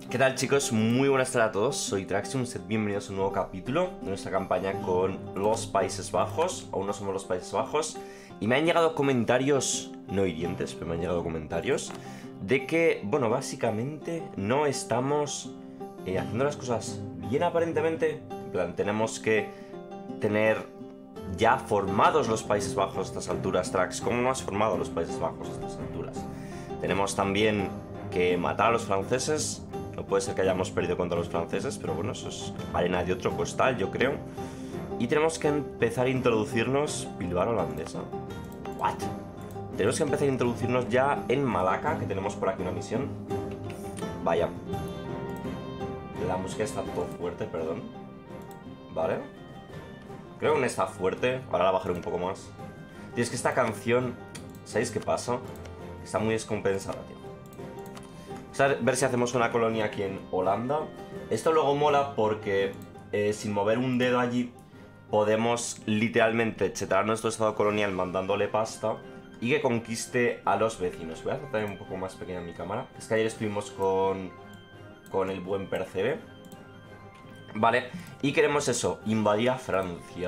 ¿Qué tal, chicos? Muy buenas tardes a todos, soy Traxium, sed bienvenidos a un nuevo capítulo de nuestra campaña con los Países Bajos. Aún no somos los Países Bajos. Y me han llegado comentarios, no hirientes, pero me han llegado comentarios de que, bueno, básicamente no estamos haciendo las cosas bien aparentemente. En plan, tenemos que tener ya formados los Países Bajos a estas alturas, Trax. ¿Cómo no has formado los Países Bajos a estas alturas? Tenemos también que matar a los franceses. No puede ser que hayamos perdido contra los franceses, pero bueno, eso es arena de otro costal, yo creo. Y tenemos que empezar a introducirnos... Bilbao holandesa. ¿What? Tenemos que empezar a introducirnos ya en Malaca, que tenemos por aquí una misión. Vaya. La música está todo fuerte, perdón. Vale. Creo que no está fuerte. Ahora la bajaré un poco más. Y es que esta canción... ¿Sabéis qué pasa? Está muy descompensada, tío. Ver si hacemos una colonia aquí en Holanda. Esto luego mola porque sin mover un dedo allí podemos literalmente chetar nuestro estado colonial mandándole pasta y que conquiste a los vecinos. Voy a hacer también un poco más pequeña mi cámara. Es que ayer estuvimos con el buen Percebe. Vale, y queremos eso, invadir a Francia.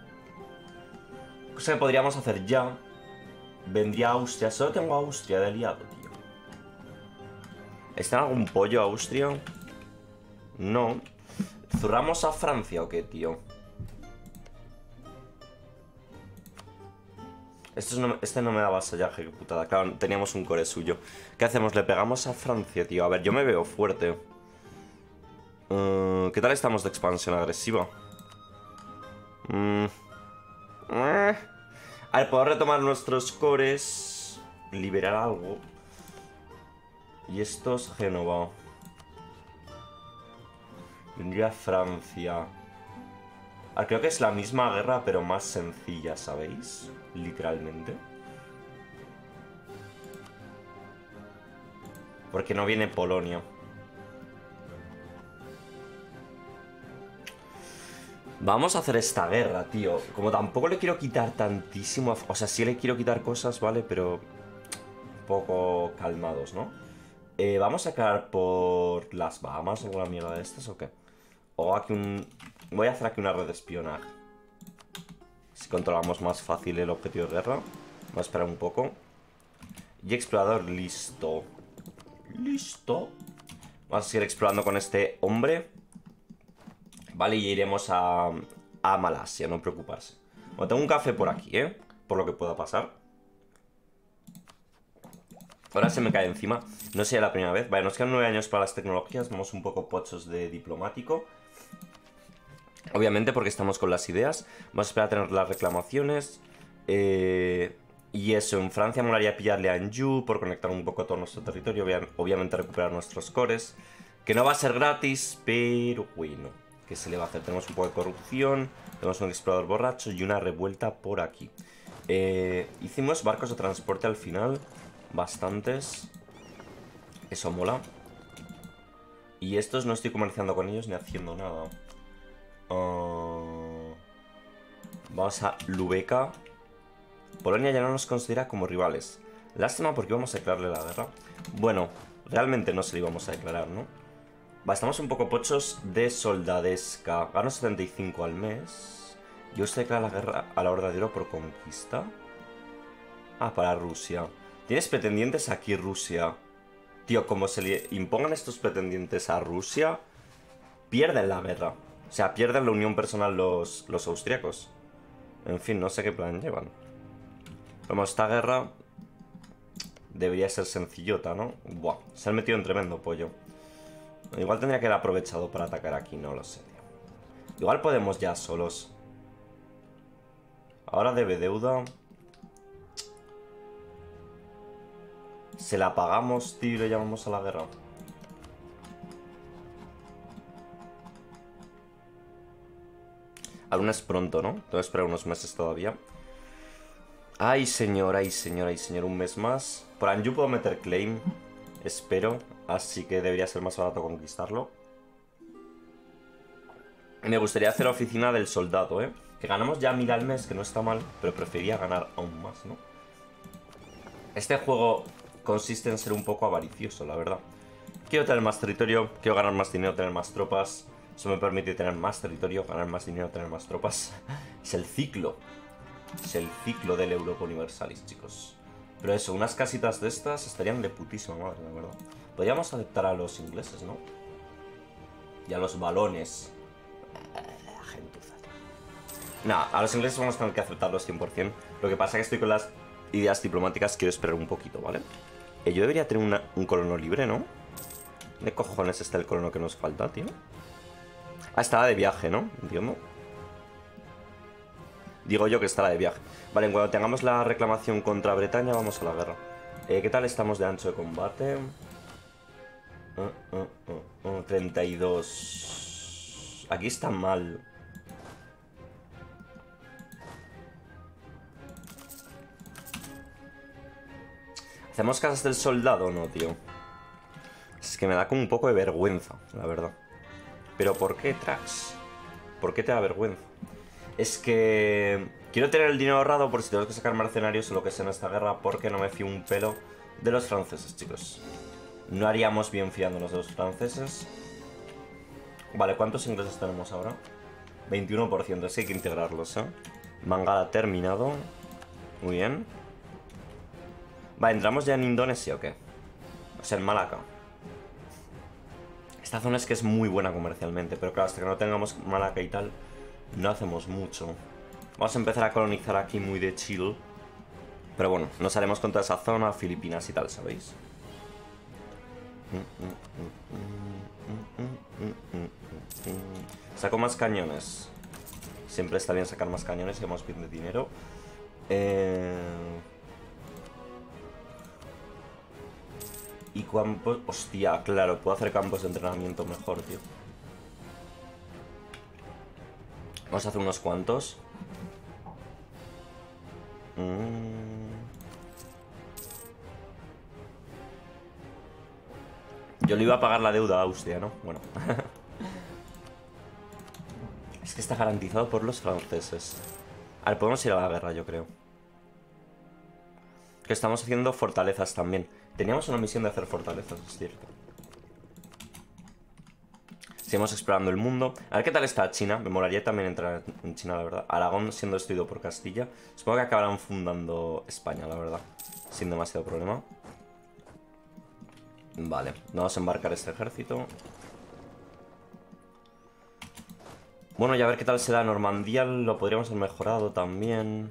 Cosa que podríamos hacer ya. Vendría a Austria. Solo tengo a Austria de aliado, tío. ¿Está en algún pollo Austria? No. ¿Zurramos a Francia o qué, tío? Este no me da vasallaje, qué putada. Claro, teníamos un core suyo. ¿Qué hacemos? Le pegamos a Francia, tío. A ver, yo me veo fuerte. ¿Qué tal estamos de expansión agresiva? A ver, puedo retomar nuestros cores. Liberar algo. Y esto es Génova. Vendría Francia. A ver, creo que es la misma guerra, pero más sencilla, ¿sabéis? Literalmente. Porque no viene Polonia. Vamos a hacer esta guerra, tío. Como tampoco le quiero quitar tantísimo... O sea, sí le quiero quitar cosas, ¿vale? Pero... un poco calmados, ¿no? ¿Vamos a sacar por las Bahamas o alguna mierda de estas o qué? O aquí voy a hacer aquí una red de espionaje. Si controlamos más fácil el objetivo de guerra. Vamos a esperar un poco. Y explorador, listo. Listo. Vamos a seguir explorando con este hombre. Vale, y iremos a Malasia, no preocuparse. Bueno, tengo un café por aquí, por lo que pueda pasar. Ahora se me cae encima. No sería la primera vez. Vale, nos quedan 9 años para las tecnologías. Vamos un poco pochos de diplomático. Obviamente porque estamos con las ideas. Vamos a esperar a tener las reclamaciones. Y eso, en Francia molaría pillarle a Anjou por conectar un poco todo nuestro territorio. Obviamente recuperar nuestros cores. Que no va a ser gratis, pero bueno. ¿Qué se le va a hacer? Tenemos un poco de corrupción. Tenemos un explorador borracho y una revuelta por aquí. Hicimos barcos de transporte al final. Bastantes. Eso mola. Y estos no estoy comerciando con ellos ni haciendo nada. Vamos a Lübeck. Polonia ya no nos considera como rivales. Lástima porque íbamos a declararle la guerra. Bueno, realmente no se la íbamos a declarar, ¿no? Va, estamos un poco pochos de soldadesca. Gano 75 al mes. Yo se declara la guerra a la Horda de Oro por conquista. Ah, para Rusia. Tienes pretendientes aquí, Rusia. Tío, como se le impongan estos pretendientes a Rusia, pierden la guerra. O sea, pierden la unión personal los austriacos. En fin, no sé qué plan llevan. Como esta guerra debería ser sencillota, ¿no? Buah, se han metido en tremendo pollo. Igual tendría que haber aprovechado para atacar aquí, no lo sé, tío. Igual podemos ya solos. Ahora debe deuda. Se la pagamos, tío, y le llamamos a la guerra. Aún es pronto, ¿no? Tengo que esperar unos meses todavía. Ay, señor, ay, señor, ay, señor. Un mes más. Por Anjou puedo meter claim. Espero. Así que debería ser más barato conquistarlo. Me gustaría hacer la oficina del soldado, ¿eh? Que ganamos ya 1000 al mes, que no está mal. Pero preferiría ganar aún más, ¿no? Este juego consiste en ser un poco avaricioso, la verdad. Quiero tener más territorio, quiero ganar más dinero, tener más tropas. Eso me permite tener más territorio, ganar más dinero, tener más tropas. Es el ciclo. Es el ciclo del Europa Universalis, chicos. Pero eso, unas casitas de estas estarían de putísima madre, la verdad. Podríamos aceptar a los ingleses, ¿no? Y a los balones. Gentuza. No, a los ingleses vamos a tener que aceptarlos 100%. Lo que pasa es que estoy con las ideas diplomáticas, quiero esperar un poquito, ¿vale? Yo debería tener un colono libre, ¿no? ¿Dónde cojones está el colono que nos falta, tío? Ah, estaba de viaje, ¿no? Entiendo. Digo yo que estará de viaje. Vale, cuando tengamos la reclamación contra Bretaña, vamos a la guerra. ¿Qué tal estamos de ancho de combate? 32. Aquí está mal. ¿Hacemos casas del soldado o no, tío? Es que me da como un poco de vergüenza, la verdad. ¿Pero por qué, Trax? ¿Por qué te da vergüenza? Es que quiero tener el dinero ahorrado por si tengo que sacar mercenarios o lo que sea en esta guerra, porque no me fío un pelo de los franceses, chicos. No haríamos bien fiándonos de los franceses. Vale, ¿cuántos ingleses tenemos ahora? 21%, así que hay que integrarlos, ¿eh? Mangala terminado. Muy bien. Vale, ¿entramos ya en Indonesia o qué? O sea, en Malaca. Esta zona es que es muy buena comercialmente, pero claro, hasta que no tengamos Malaca y tal, no hacemos mucho. Vamos a empezar a colonizar aquí muy de chill. Pero bueno, nos haremos con toda esa zona, Filipinas y tal, ¿sabéis? Saco más cañones. Siempre está bien sacar más cañones y vamos bien de dinero. Y campos... Hostia, claro, puedo hacer campos de entrenamiento mejor, tío. Vamos a hacer unos cuantos. Yo le iba a pagar la deuda a Austria, ¿no? Bueno. Es que está garantizado por los franceses. A ver, podemos ir a la guerra, yo creo. Que estamos haciendo fortalezas también. Teníamos una misión de hacer fortalezas, es cierto. Seguimos explorando el mundo. A ver qué tal está China. Me molaría también entrar en China, la verdad. Aragón siendo destruido por Castilla. Supongo que acabarán fundando España, la verdad. Sin demasiado problema. Vale, vamos a embarcar este ejército. Bueno, y a ver qué tal será Normandía. Lo podríamos haber mejorado también.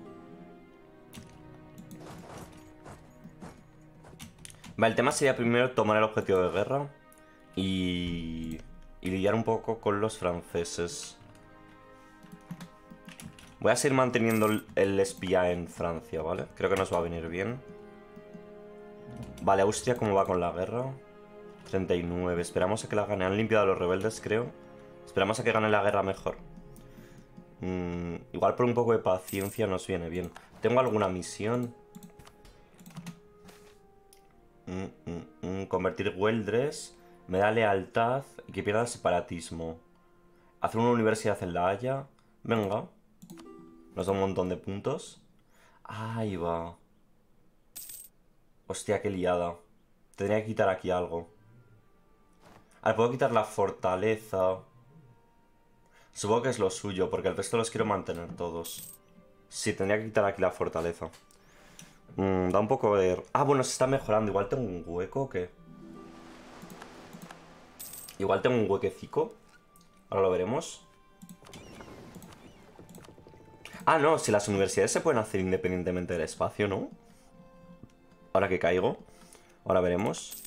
Vale, el tema sería primero tomar el objetivo de guerra. Y lidiar un poco con los franceses. Voy a seguir manteniendo el espía en Francia, ¿vale? Creo que nos va a venir bien. Vale, Austria, ¿cómo va con la guerra? 39. Esperamos a que la gane. Han limpiado a los rebeldes, creo. Esperamos a que gane la guerra mejor. Igual por un poco de paciencia nos viene bien. ¿Tengo alguna misión? Convertir Güeldres. Me da lealtad y que pierda el separatismo. Hacer una universidad en La Haya. Venga. Nos da un montón de puntos. Ahí va. Hostia, qué liada. Tendría que quitar aquí algo. A ver, puedo quitar la fortaleza. Supongo que es lo suyo, porque el resto los quiero mantener todos. Sí, tendría que quitar aquí la fortaleza. Da un poco de... Ah, bueno, se está mejorando. Igual tengo un hueco, ¿o qué? Igual tengo un huequecico. Ahora lo veremos. Ah, no, si las universidades se pueden hacer independientemente del espacio, ¿no? Ahora que caigo. Ahora veremos.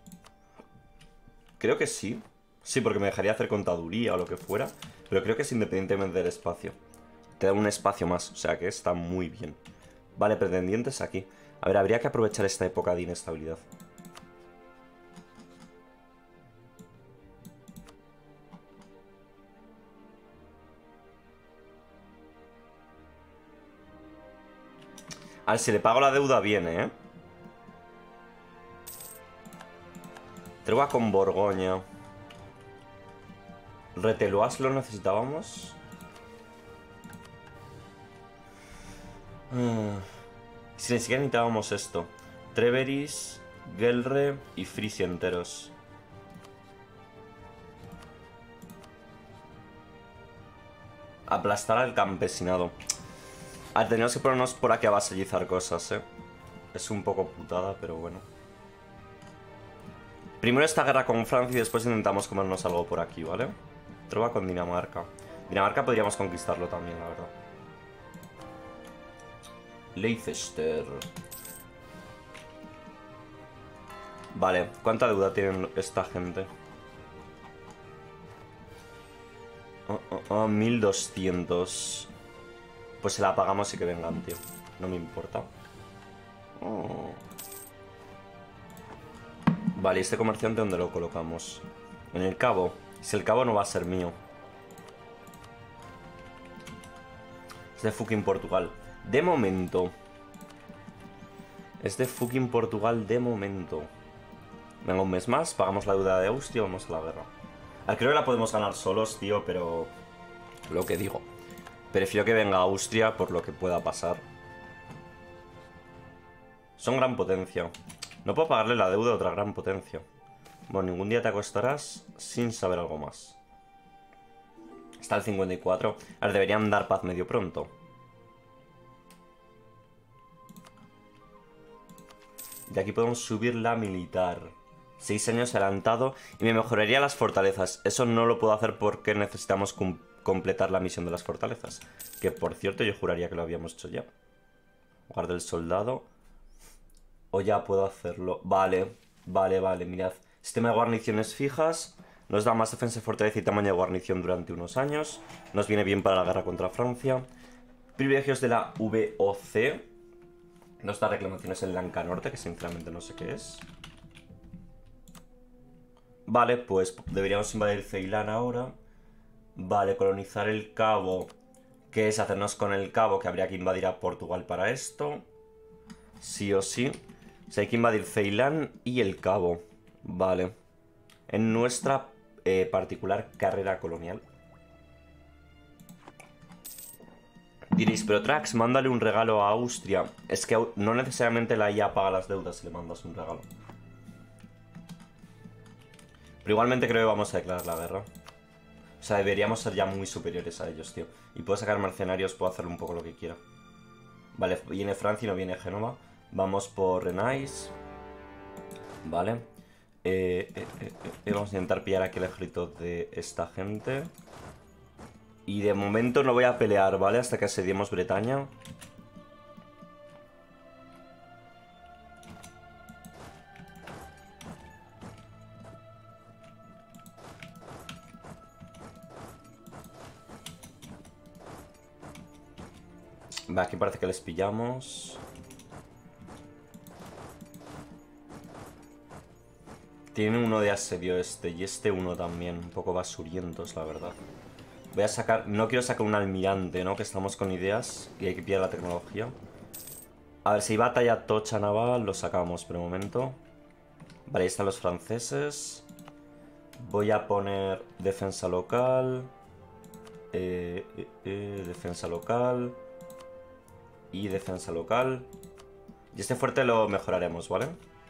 Creo que sí. Sí, porque me dejaría hacer contaduría o lo que fuera. Pero creo que es independientemente del espacio. Te da un espacio más, o sea que está muy bien. Vale, pretendientes aquí. A ver, habría que aprovechar esta época de inestabilidad. A ver, si le pago la deuda viene, ¿eh? Tregua con Borgoña. Reteloas lo necesitábamos. Si ni siquiera necesitábamos esto. Treveris, Gelre y Frisia enteros. Aplastar al campesinado. A ver, tenemos que ponernos por aquí a vasallizar cosas, ¿eh? Es un poco putada, pero bueno. Primero esta guerra con Francia y después intentamos comernos algo por aquí, ¿vale? Trova con Dinamarca. Dinamarca podríamos conquistarlo también, la verdad. Leicester. Vale, ¿cuánta deuda tienen esta gente? 1200. Pues se la pagamos y que vengan, tío. No me importa. Vale, ¿y este comerciante dónde lo colocamos? En el cabo. Si el cabo no va a ser mío. Es de fucking Portugal. De momento. Es de fucking Portugal de momento. Venga, un mes más, pagamos la deuda de Austria y vamos a la guerra. A ver, creo que la podemos ganar solos, tío, pero... Lo que digo. Prefiero que venga Austria por lo que pueda pasar. Son gran potencia. No puedo pagarle la deuda a otra gran potencia. Bueno, ningún día te acostarás sin saber algo más. Está el 54. A ver, deberían dar paz medio pronto. Y aquí podemos subir la militar. 6 años adelantado. Y me mejoraría las fortalezas. Eso no lo puedo hacer porque necesitamos completar la misión de las fortalezas. Que por cierto yo juraría que lo habíamos hecho ya. Hogar del soldado. O ya puedo hacerlo. Vale, vale, mirad. Sistema de guarniciones fijas. Nos da más defensa, fortaleza y tamaño de guarnición durante unos años. Nos viene bien para la guerra contra Francia. Privilegios de la VOC. Nos da reclamaciones en Lanka Norte, que sinceramente no sé qué es. Vale, pues deberíamos invadir Ceilán ahora. Vale, colonizar el Cabo. ¿Qué es hacernos con el Cabo? Que habría que invadir a Portugal para esto. Sí o sí. O sea, hay que invadir Ceilán y el Cabo. Vale. En nuestra particular carrera colonial. Diréis, pero Trax, mándale un regalo a Austria. Es que no necesariamente la IA paga las deudas si le mandas un regalo. Pero igualmente creo que vamos a declarar la guerra. O sea, deberíamos ser ya muy superiores a ellos, tío. Y puedo sacar mercenarios, puedo hacer un poco lo que quiera. Vale, viene Francia y no viene Génova. Vamos por Renais. Vale. Vamos a intentar pillar aquí el ejército de esta gente. Y de momento no voy a pelear, ¿vale? Hasta que asediemos Bretaña. Va, aquí parece que les pillamos. Tiene uno de asedio este y este uno también. Un poco basurientos, la verdad. Voy a sacar... No quiero sacar un almirante, ¿no? Que estamos con ideas y hay que pillar la tecnología. A ver, si hay batalla tocha naval, lo sacamos, pero un momento. Vale, ahí están los franceses. Voy a poner defensa local. Defensa local. Y defensa local. Y este fuerte lo mejoraremos, ¿vale?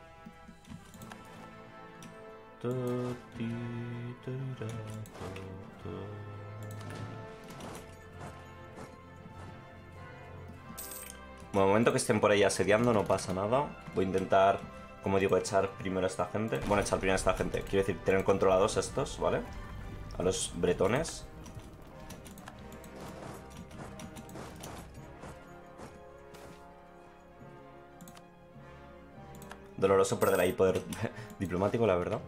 Bueno, momento que estén por ahí asediando, no pasa nada. Voy a intentar, como digo, echar primero a esta gente. Bueno, echar primero a esta gente. Quiero decir, tener controlados estos, ¿vale? A los bretones. Doloroso perder ahí poder diplomático, la verdad.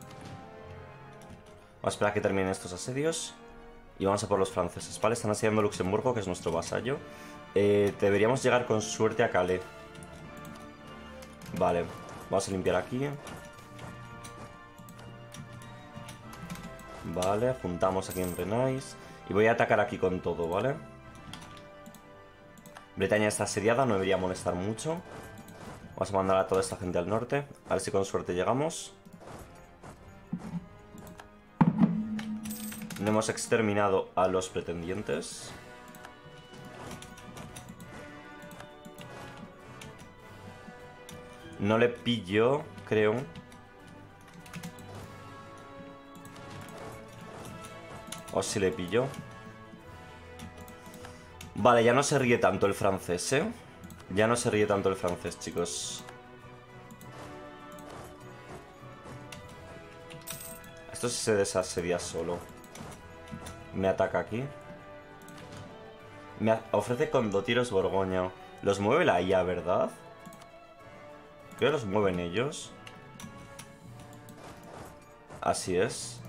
Vamos a esperar a que terminen estos asedios. Y vamos a por los franceses, ¿vale? Están asediando Luxemburgo, que es nuestro vasallo. Deberíamos llegar con suerte a Calais. Vale, vamos a limpiar aquí. Vale, juntamos aquí en Renais. Y voy a atacar aquí con todo, ¿vale? Bretaña está asediada, no debería molestar mucho. Vamos a mandar a toda esta gente al norte. A ver si con suerte llegamos. No hemos exterminado a los pretendientes. No le pillo, creo. O si le pillo. Vale, ya no se ríe tanto el francés, ¿eh? Ya no se ríe tanto el francés, chicos. Esto sí se desasedia solo. Me ataca aquí. Me ofrece condotiros Borgoña. Los mueve la IA, ¿verdad? Creo que los mueven ellos. Así es.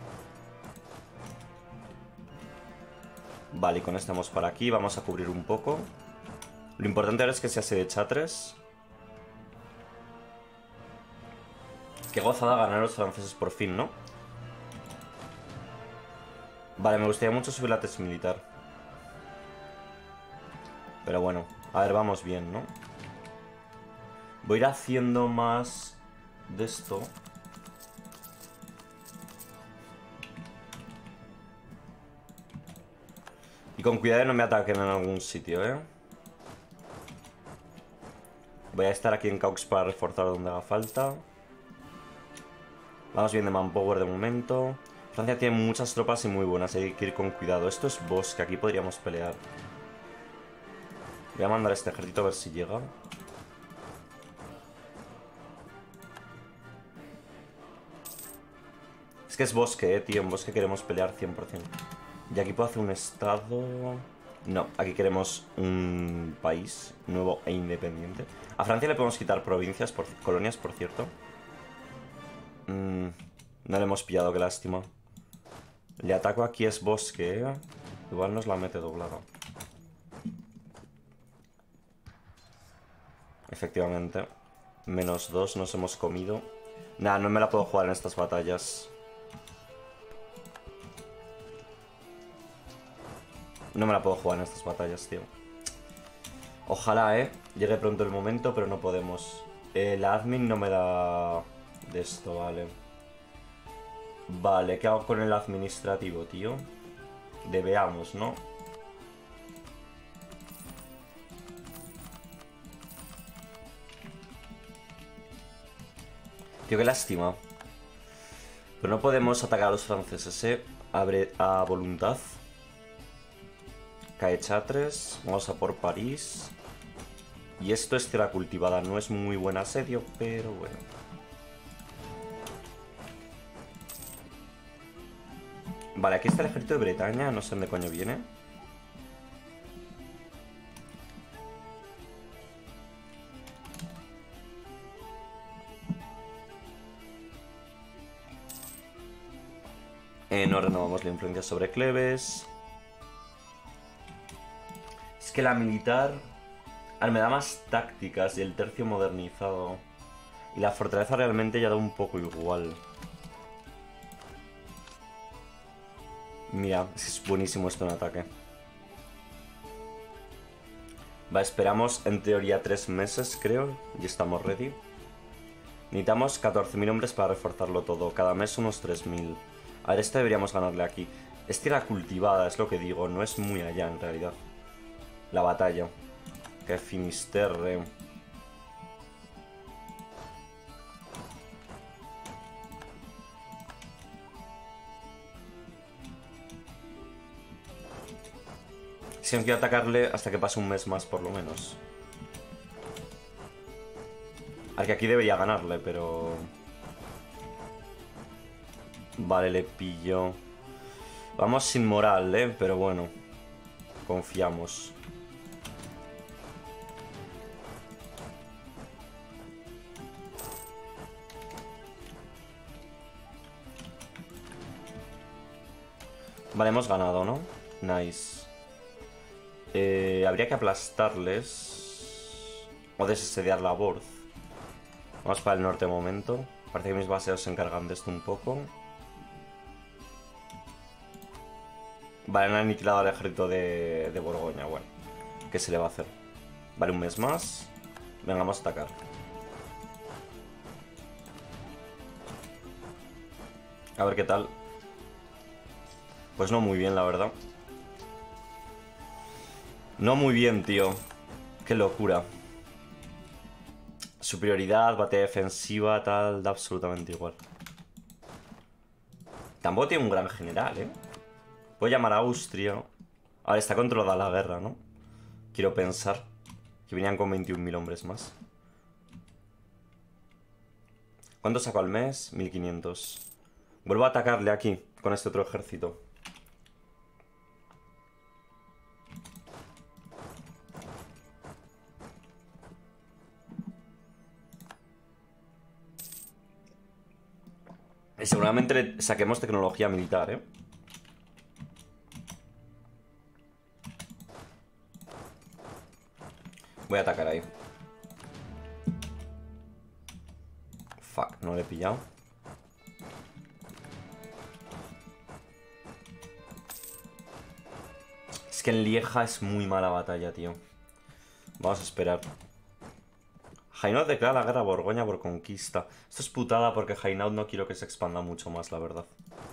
Vale, y con esto vamos para aquí. Vamos a cubrir un poco. Lo importante ahora es que se hace de Chatres. Qué gozada ganar a los franceses por fin, ¿no? Vale, me gustaría mucho subir la test militar. Pero bueno, a ver, vamos bien, ¿no? Voy a ir haciendo más de esto. Y con cuidado de no me ataquen en algún sitio, ¿eh? Voy a estar aquí en Caux para reforzar donde haga falta. Vamos bien de manpower de momento. Francia tiene muchas tropas y muy buenas, hay que ir con cuidado. Esto es bosque, aquí podríamos pelear. Voy a mandar este ejército a ver si llega. Es que es bosque, tío. En bosque queremos pelear 100%. Y aquí puedo hacer un estado... No, aquí queremos un país nuevo e independiente. A Francia le podemos quitar provincias, colonias, por cierto. No le hemos pillado, qué lástima. Le ataco aquí, es bosque, ¿eh? Igual nos la mete doblada. Efectivamente. -2 nos hemos comido. Nah, no me la puedo jugar en estas batallas. No me la puedo jugar en estas batallas, tío. Ojalá, llegue pronto el momento, pero no podemos. La admin no me da de esto, vale. Vale, ¿qué hago con el administrativo, tío? Veamos, ¿no? Tío, qué lástima. Pero no podemos atacar a los franceses, Abre a voluntad. Cae Chatres. Vamos a por París. Y esto es tierra cultivada. No es muy buen asedio, pero bueno. Vale, aquí está el ejército de Bretaña. No sé dónde coño viene. No renovamos la influencia sobre Cleves. Es que la militar... me da más tácticas y el tercio modernizado. Y la fortaleza realmente ya da un poco igual. Mira, es buenísimo esto en ataque. Va, esperamos en teoría 3 meses, creo. Y estamos ready. Necesitamos 14.000 hombres para reforzarlo todo. Cada mes unos 3.000. A ver, este deberíamos ganarle aquí. Es tierra cultivada, es lo que digo. No es muy allá, en realidad. La batalla. Que Finisterre. Si no quiero atacarle hasta que pase un mes más, por lo menos. Al que aquí debería ganarle, pero... Vale, le pillo. Vamos sin moral, pero bueno. Confiamos. Vale, hemos ganado, ¿no? Nice. Habría que aplastarles. O desasediar la Borz. Vamos para el norte de momento. Parece que mis baseos se encargan de esto un poco. Vale, han aniquilado al ejército de Borgoña. Bueno, ¿qué se le va a hacer? Vale, un mes más. Venga, vamos a atacar. A ver qué tal. Pues no muy bien, la verdad. No muy bien, tío. Qué locura. Superioridad, batalla defensiva, tal, da absolutamente igual. Tampoco tiene un gran general, Puedo llamar a Austria. Ahora está controlada la guerra, ¿no? Quiero pensar que venían con 21.000 hombres más. ¿Cuánto saco al mes? 1500. Vuelvo a atacarle aquí, con este otro ejército. Y seguramente le saquemos tecnología militar, ¿eh? Voy a atacar ahí. Fuck, no le he pillado. Es que en Lieja es muy mala batalla, tío. Vamos a esperar. Hainaut declara la guerra a Borgoña por conquista. Esto es putada porque Hainaut no quiero que se expanda mucho más, la verdad.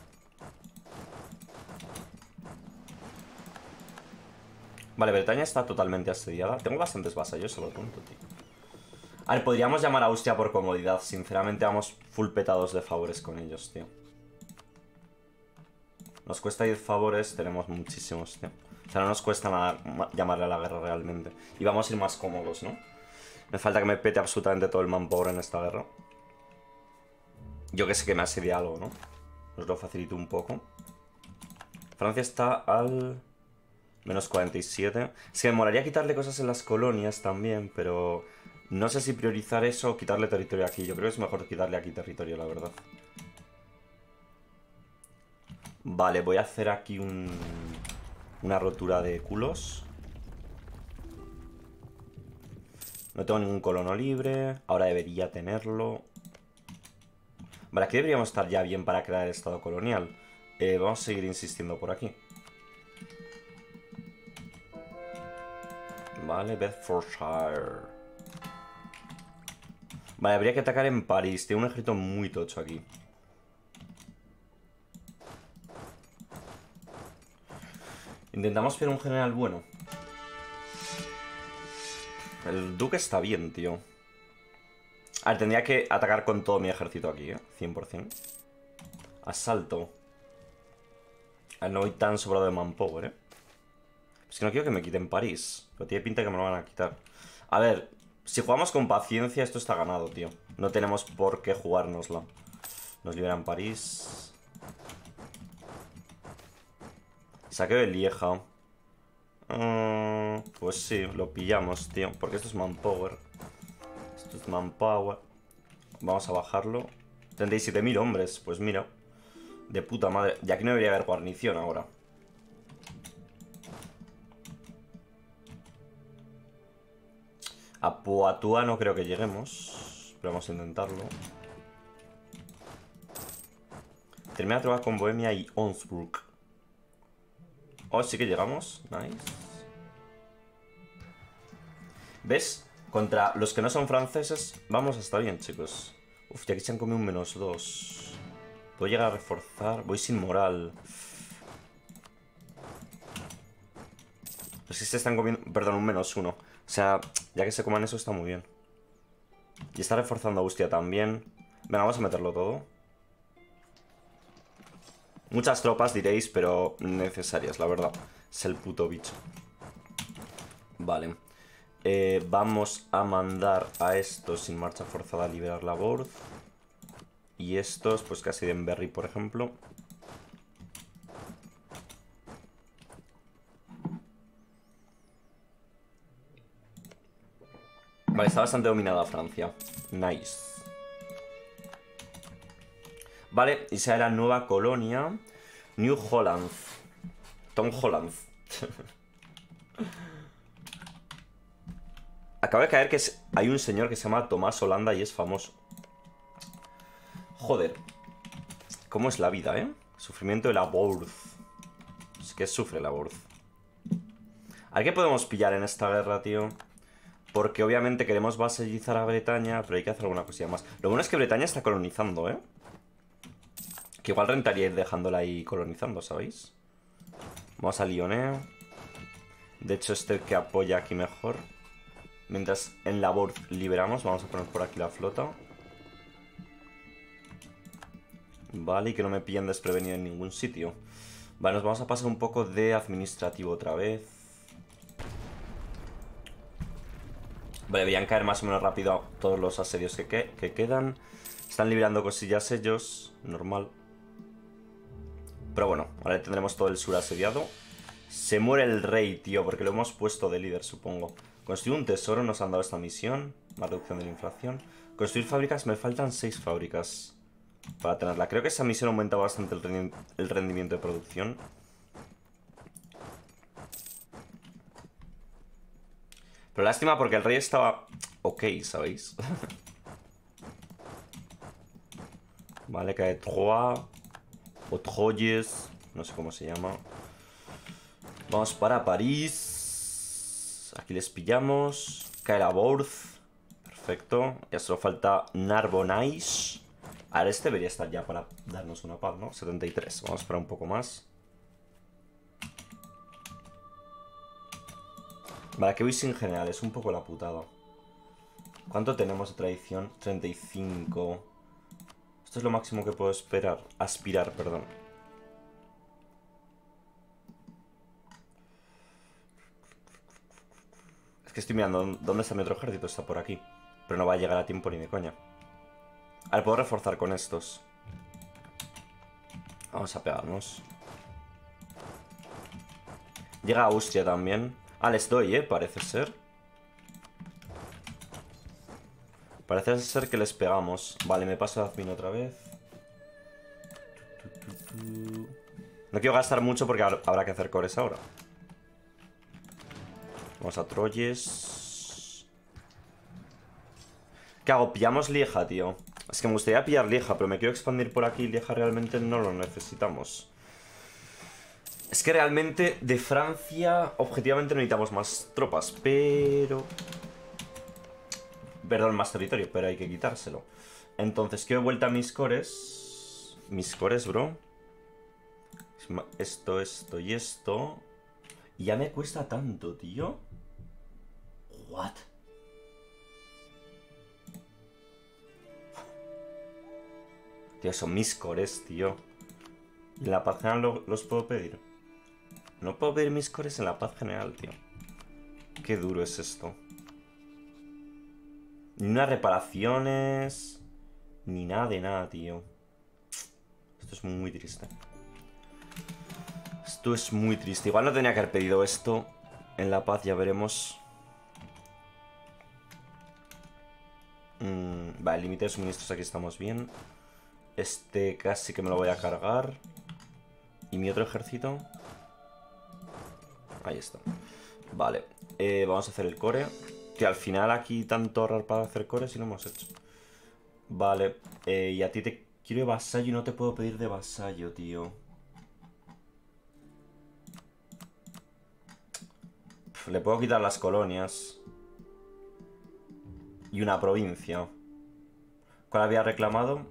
Vale, Bretaña está totalmente asediada. Tengo bastantes vasallos, solo tonto, tío. A ver, podríamos llamar a Austria por comodidad. Sinceramente vamos full petados de favores con ellos, tío. Nos cuesta 10 favores, tenemos muchísimos, tío. O sea, no nos cuesta nada llamarle a la guerra realmente. Y vamos a ir más cómodos, ¿no? Me falta que me pete absolutamente todo el manpower en esta guerra. Yo que sé que me asedia algo, ¿no? Os lo facilito un poco. Francia está al... menos 47. Es que me molaría quitarle cosas en las colonias también, pero... no sé si priorizar eso o quitarle territorio aquí. Yo creo que es mejor quitarle aquí territorio, la verdad. Vale, voy a hacer aquí una rotura de culos. No tengo ningún colono libre. Ahora debería tenerlo. Vale, aquí deberíamos estar ya bien para crear el estado colonial. Vamos a seguir insistiendo por aquí. Vale, Bedfordshire. Vale, habría que atacar en París. Tiene un ejército muy tocho aquí. Intentamos ver un general bueno. El duque está bien, tío. A ver, tendría que atacar con todo mi ejército aquí, 100%. Asalto. A ver, no voy tan sobrado de manpower, Es que no quiero que me quiten París. Pero tiene pinta que me lo van a quitar. A ver, si jugamos con paciencia, esto está ganado, tío. No tenemos por qué jugárnosla. Nos liberan París. Saqueo de Lieja. Pues sí, lo pillamos, tío. Porque esto es manpower. Esto es manpower. Vamos a bajarlo. 37.000 hombres, pues mira. De puta madre. Y aquí no debería haber guarnición ahora. A Poitou no creo que lleguemos. Pero vamos a intentarlo. Termina de trobar con Bohemia y Onsbruck. Oh, sí que llegamos. Nice. ¿Ves? Contra los que no son franceses vamos a estar bien, chicos. Uf, ya que se han comido un -2. Puedo llegar a reforzar. Voy sin moral. Pues si se están comiendo... Perdón, un -1. O sea, ya que se coman eso está muy bien. Y está reforzando Austria también. Venga, vamos a meterlo todo. Muchas tropas diréis, pero necesarias, la verdad. Es el puto bicho. Vale. Vamos a mandar a estos sin marcha forzada a liberar la Bourth. Y estos, pues casi de Berry, por ejemplo. Vale, está bastante dominada Francia. Nice. Vale, y será la nueva colonia. New Holland. Tom Holland. Acabo de caer que hay un señor que se llama Tomás Holanda y es famoso. Joder. ¿Cómo es la vida, Sufrimiento de la Bourth. Es que sufre la Bourth. A ver qué podemos pillar en esta guerra, tío. Porque obviamente queremos vasallizar a Bretaña, pero hay que hacer alguna cosilla más. Lo bueno es que Bretaña está colonizando, Que igual rentaría ir dejándola ahí colonizando, ¿sabéis? Vamos a Lyonnais. De hecho, este que apoya aquí mejor. Mientras en la Bourth liberamos, vamos a poner por aquí la flota. Vale, y que no me pillen desprevenido en ningún sitio. Vale, nos vamos a pasar un poco de administrativo otra vez. Vale, deberían caer más o menos rápido todos los asedios que quedan. Están liberando cosillas ellos, normal. Pero bueno, ahora tendremos todo el sur asediado. Se muere el rey, tío, porque lo hemos puesto de líder, supongo. Construir un tesoro, nos han dado esta misión. Más reducción de la inflación. Construir fábricas, me faltan 6 fábricas para tenerla. Creo que esa misión aumenta bastante el rendimiento de producción. Pero lástima porque el rey estaba ok, ¿sabéis? Vale, cae Troyes o Troyes, no sé cómo se llama. Vamos para París. Aquí les pillamos. Cae la Bourse. Perfecto. Ya solo falta Narbonais. Ahora este debería estar ya para darnos una paz, ¿no? 73. Vamos a esperar un poco más. Vale, que voy sin general. Es un poco la putada. ¿Cuánto tenemos de tradición? 35. Esto es lo máximo que puedo esperar. Aspirar, perdón. Es que estoy mirando dónde está mi otro ejército. Está por aquí. Pero no va a llegar a tiempo ni de coña. A ver, puedo reforzar con estos. Vamos a pegarnos. Llega Austria también. Ah, les doy, parece ser. Parece ser que les pegamos. Vale, me paso de admin otra vez. No quiero gastar mucho porque habrá que hacer cores ahora. Vamos a Troyes. ¿Qué hago? Pillamos Lieja, tío. Es que me gustaría pillar Lieja, pero me quiero expandir por aquí. Lieja realmente no lo necesitamos. Es que realmente de Francia objetivamente necesitamos más tropas, pero... Perdón, más territorio, pero hay que quitárselo. Entonces, quiero vuelta a mis cores. Mis cores, bro. Esto, esto y esto. Y ya me cuesta tanto, tío. What? Tío, son mis cores, tío. ¿Y en la paz general los puedo pedir? No puedo pedir mis cores en la paz general, tío. Qué duro es esto. Ni unas reparaciones. Ni nada de nada, tío. Esto es muy triste. Esto es muy triste. Igual no tenía que haber pedido esto en la paz, ya veremos. Vale, límite de suministros, aquí estamos bien. Este casi que me lo voy a cargar. ¿Y mi otro ejército? Ahí está. Vale, vamos a hacer el core. Que al final aquí tanto ahorrar para hacer core si lo hemos hecho. Vale, y a ti te quiero de vasallo y no te puedo pedir de vasallo, tío. Le puedo quitar las colonias. Y una provincia. ¿Cuál había reclamado?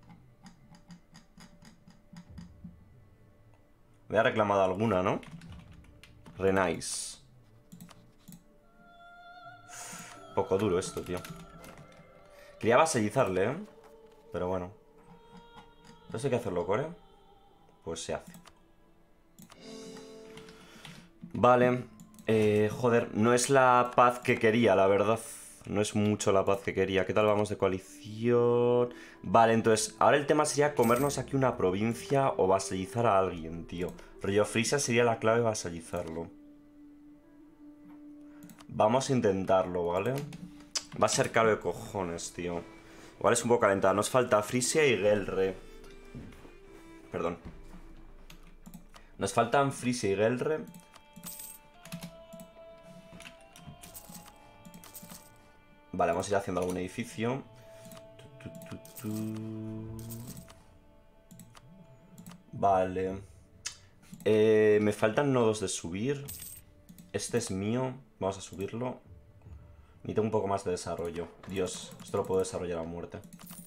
Había reclamado alguna, ¿no? Renais. Poco duro esto, tío. Quería vasallizarle, ¿eh? Pero bueno. ¿Entonces hay que hacerlo, core? Pues se hace. Vale. Joder, no es la paz que quería, la verdad. No es mucho la paz que quería. ¿Qué tal vamos de coalición? Vale, entonces, ahora el tema sería comernos aquí una provincia o vasallizar a alguien, tío. Rollo Frisia sería la clave vasallizarlo. Vamos a intentarlo, ¿vale? Va a ser caro de cojones, tío. Igual es un poco calentada. Nos falta Frisia y Gelre. Perdón. Nos faltan Frisia y Gelre. Vale, vamos a ir haciendo algún edificio. Vale. Me faltan nodos de subir. Este es mío. Vamos a subirlo. Necesito un poco más de desarrollo. Dios, esto lo puedo desarrollar a muerte.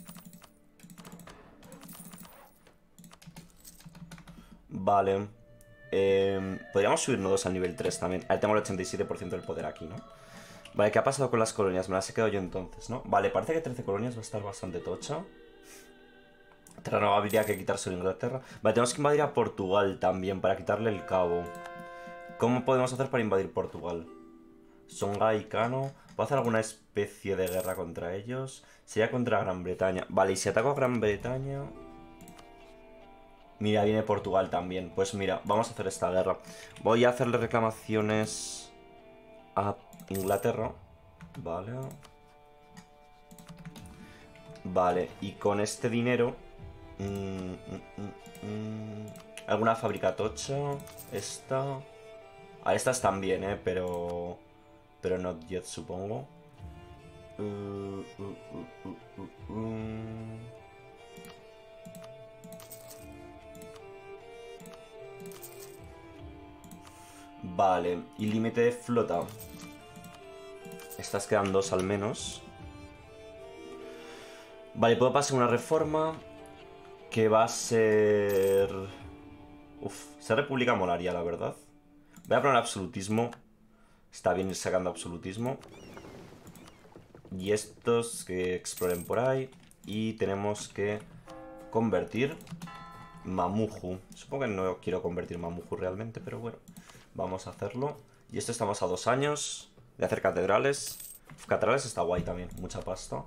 Vale. Podríamos subir nodos al nivel 3 también. Ahí tengo el 87% del poder aquí, ¿no? Vale, ¿qué ha pasado con las colonias? Me las he quedado yo entonces, ¿no? Vale, parece que 13 colonias va a estar bastante tocha. Terreno habría que quitarse a Inglaterra. Vale, tenemos que invadir a Portugal también para quitarle el cabo. ¿Cómo podemos hacer para invadir Portugal? Songhai y Kano. ¿Puedo hacer alguna especie de guerra contra ellos? Sería contra Gran Bretaña. Vale, y si ataco a Gran Bretaña... Mira, viene Portugal también. Pues mira, vamos a hacer esta guerra. Voy a hacerle reclamaciones a Inglaterra. Vale. Vale, y con este dinero... ¿Alguna fábrica tocha? Esta... A estas también, pero... Pero not yet, supongo. Vale, y límite de flota. Estas quedan 2 al menos. Vale, puedo pasar una reforma que va a ser... Uf, ser república molaría, la verdad. Voy a poner absolutismo. Está bien ir sacando absolutismo. Y estos que exploren por ahí. Y tenemos que convertir Mamuju. Supongo que no quiero convertir Mamuju realmente, pero bueno. Vamos a hacerlo. Y esto estamos a 2 años de hacer catedrales. Catedrales está guay también, mucha pasta.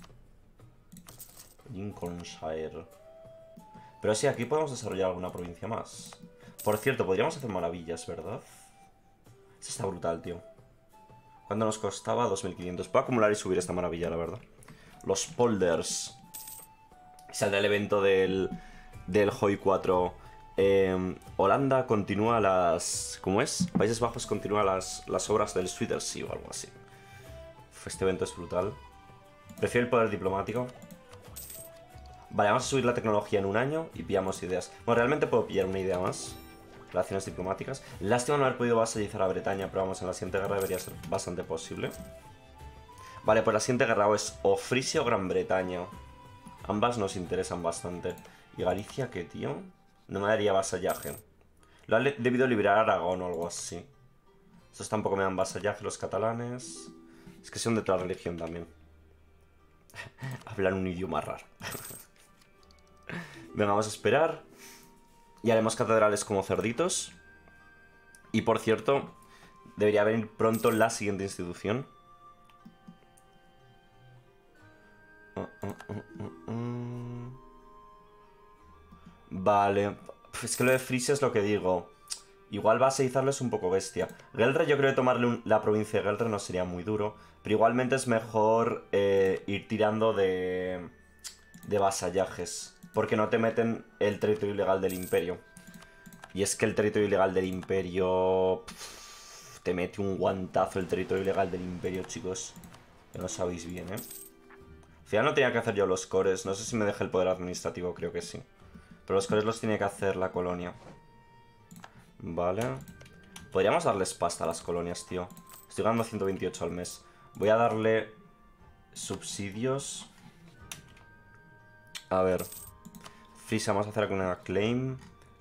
Lincolnshire. Pero sí, aquí podemos desarrollar alguna provincia más. Por cierto, podríamos hacer maravillas, ¿verdad? Esto está brutal, tío. ¿Cuánto nos costaba? 2500. Puedo acumular y subir esta maravilla, la verdad. Los polders. Saldrá el evento del HOI 4. Holanda continúa las... ¿Cómo es? Países Bajos continúa las obras del Zuiderzee o algo así. Este evento es brutal. Prefiero el poder diplomático. Vale, vamos a subir la tecnología en un año y pillamos ideas. Bueno, realmente puedo pillar una idea más. Relaciones diplomáticas. Lástima no haber podido vasallizar a Bretaña, pero vamos, en la siguiente guerra debería ser bastante posible. Vale, pues la siguiente guerra es o Frisia o Gran Bretaña. Ambas nos interesan bastante. ¿Y Galicia qué, tío? No me daría vasallaje. Lo han debido liberar a Aragón o algo así. Estos tampoco me dan vasallaje, los catalanes. Es que son de otra religión también. Hablan un idioma raro. Venga, vamos a esperar. Y haremos catedrales como cerditos. Y por cierto, debería venir pronto la siguiente institución. Vale. Es que lo de Frisia es lo que digo. Igual vasallarle es un poco bestia. Gelre, yo creo que tomarle la provincia de Gelre no sería muy duro. Pero igualmente es mejor ir tirando de vasallajes. Porque no te meten el territorio ilegal del imperio. Y es que el territorio ilegal del imperio... te mete un guantazo el territorio ilegal del imperio, chicos. Ya lo sabéis bien, ¿eh? Al final no tenía que hacer yo los cores. No sé si me deja el poder administrativo, creo que sí. Pero los cores los tenía que hacer la colonia. Vale. Podríamos darles pasta a las colonias, tío. Estoy ganando 128 al mes. Voy a darle subsidios. A ver. Frisia, vamos a hacer alguna claim.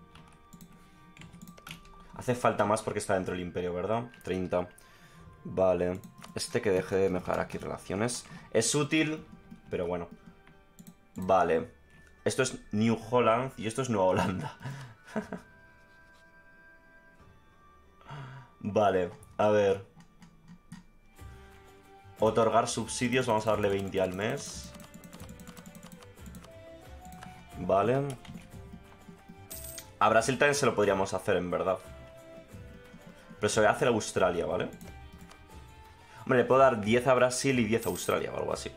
Hace falta más porque está dentro del imperio, ¿verdad? 30. Vale. Este que deje de mejorar aquí relaciones. Es útil, pero bueno. Vale. Esto es New Holland y esto es Nueva Holanda. Vale, a ver. Otorgar subsidios, vamos a darle 20 al mes. Vale. A Brasil también se lo podríamos hacer, en verdad. Pero se lo voy a hacer a Australia, ¿vale? Hombre, le puedo dar 10 a Brasil y 10 a Australia o algo así.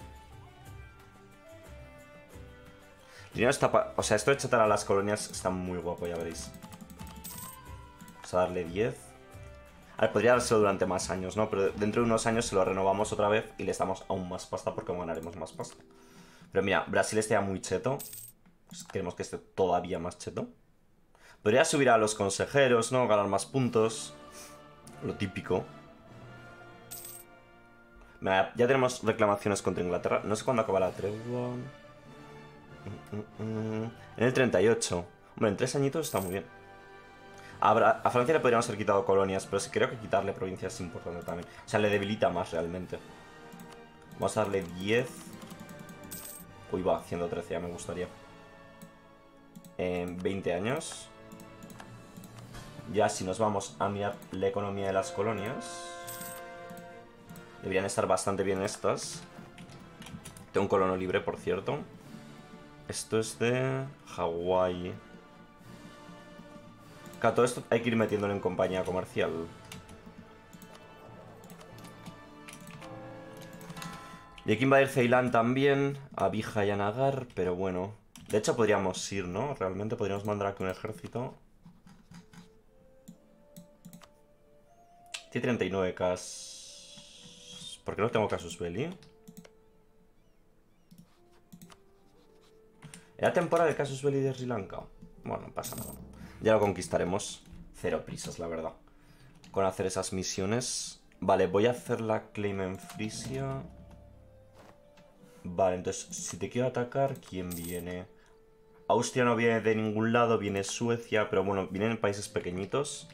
El dinero está... O sea, esto de chatar a las colonias está muy guapo, ya veréis. Vamos a darle 10. A ver, podría dárselo durante más años, ¿no? Pero dentro de unos años se lo renovamos otra vez y le damos aún más pasta porque ganaremos más pasta. Pero mira, Brasil está ya muy cheto. Pues queremos que esté todavía más cheto. Podría subir a los consejeros, ¿no? Ganar más puntos. Lo típico. Mira, ya tenemos reclamaciones contra Inglaterra. No sé cuándo acaba la tregua. En el 38. Hombre, en 3 añitos está muy bien. A Francia le podríamos haber quitado colonias, pero sí creo que quitarle provincias es importante también. O sea, le debilita más realmente. Vamos a darle 10. Uy, va, 113 ya me gustaría. En 20 años. Ya si nos vamos a mirar la economía de las colonias. Deberían estar bastante bien estas. Tengo un colono libre, por cierto. Esto es de Hawái. Claro, todo esto hay que ir metiéndolo en compañía comercial. Y hay que invadir Ceilán también, a Abija y a Nagar, pero bueno. De hecho podríamos ir, ¿no? Realmente podríamos mandar aquí un ejército. Tiene 39k. ¿Por qué no tengo Casus Belli? ¿Era temporada de Casus Belli de Sri Lanka? Bueno, no pasa nada. Ya lo conquistaremos. Cero prisas, la verdad, con hacer esas misiones. Vale, voy a hacer la claim en Frisia. Vale, entonces, si te quiero atacar, ¿quién viene? Austria no viene de ningún lado, viene Suecia, pero bueno, vienen países pequeñitos.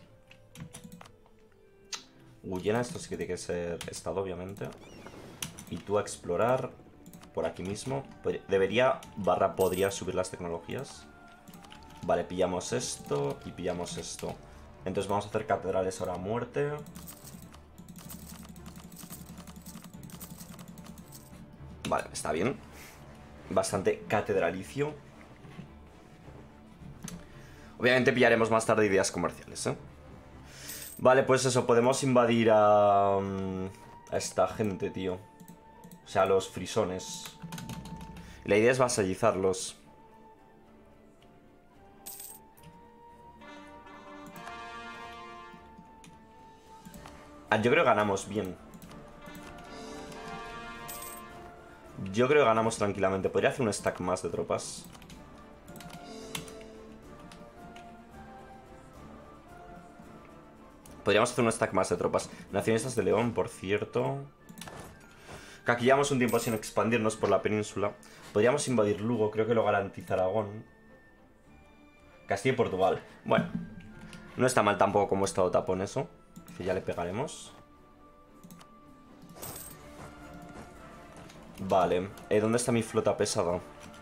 Guyana, esto sí que tiene que ser estado, obviamente. Y tú a explorar por aquí mismo. Debería, podría subir las tecnologías. Vale, pillamos esto y pillamos esto. Entonces vamos a hacer catedrales ahora a muerte. Vale, está bien. Bastante catedralicio. Obviamente pillaremos más tarde ideas comerciales, ¿eh? Vale, pues eso, podemos invadir a esta gente, tío. O sea, a los frisones. La idea es vasallizarlos. Yo creo que ganamos bien. Yo creo que ganamos tranquilamente. Podría hacer un stack más de tropas. Podríamos hacer un stack más de tropas. Nacionalistas de León, por cierto. Que aquí llevamos un tiempo sin expandirnos por la península. Podríamos invadir Lugo, creo que lo garantiza Aragón. Castilla y Portugal. Bueno, no está mal tampoco como estado tapón eso. Que ya le pegaremos. Vale, ¿dónde está mi flota pesada?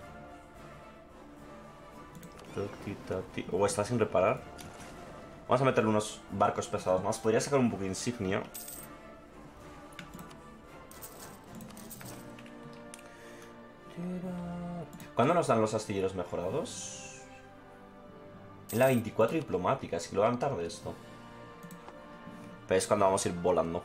¿O está sin reparar? Vamos a meterle unos barcos pesados más. Podría sacar un buque insignia. ¿Cuándo nos dan los astilleros mejorados? En la 24 diplomática. Es que lo dan tarde esto. Pero es cuando vamos a ir volando.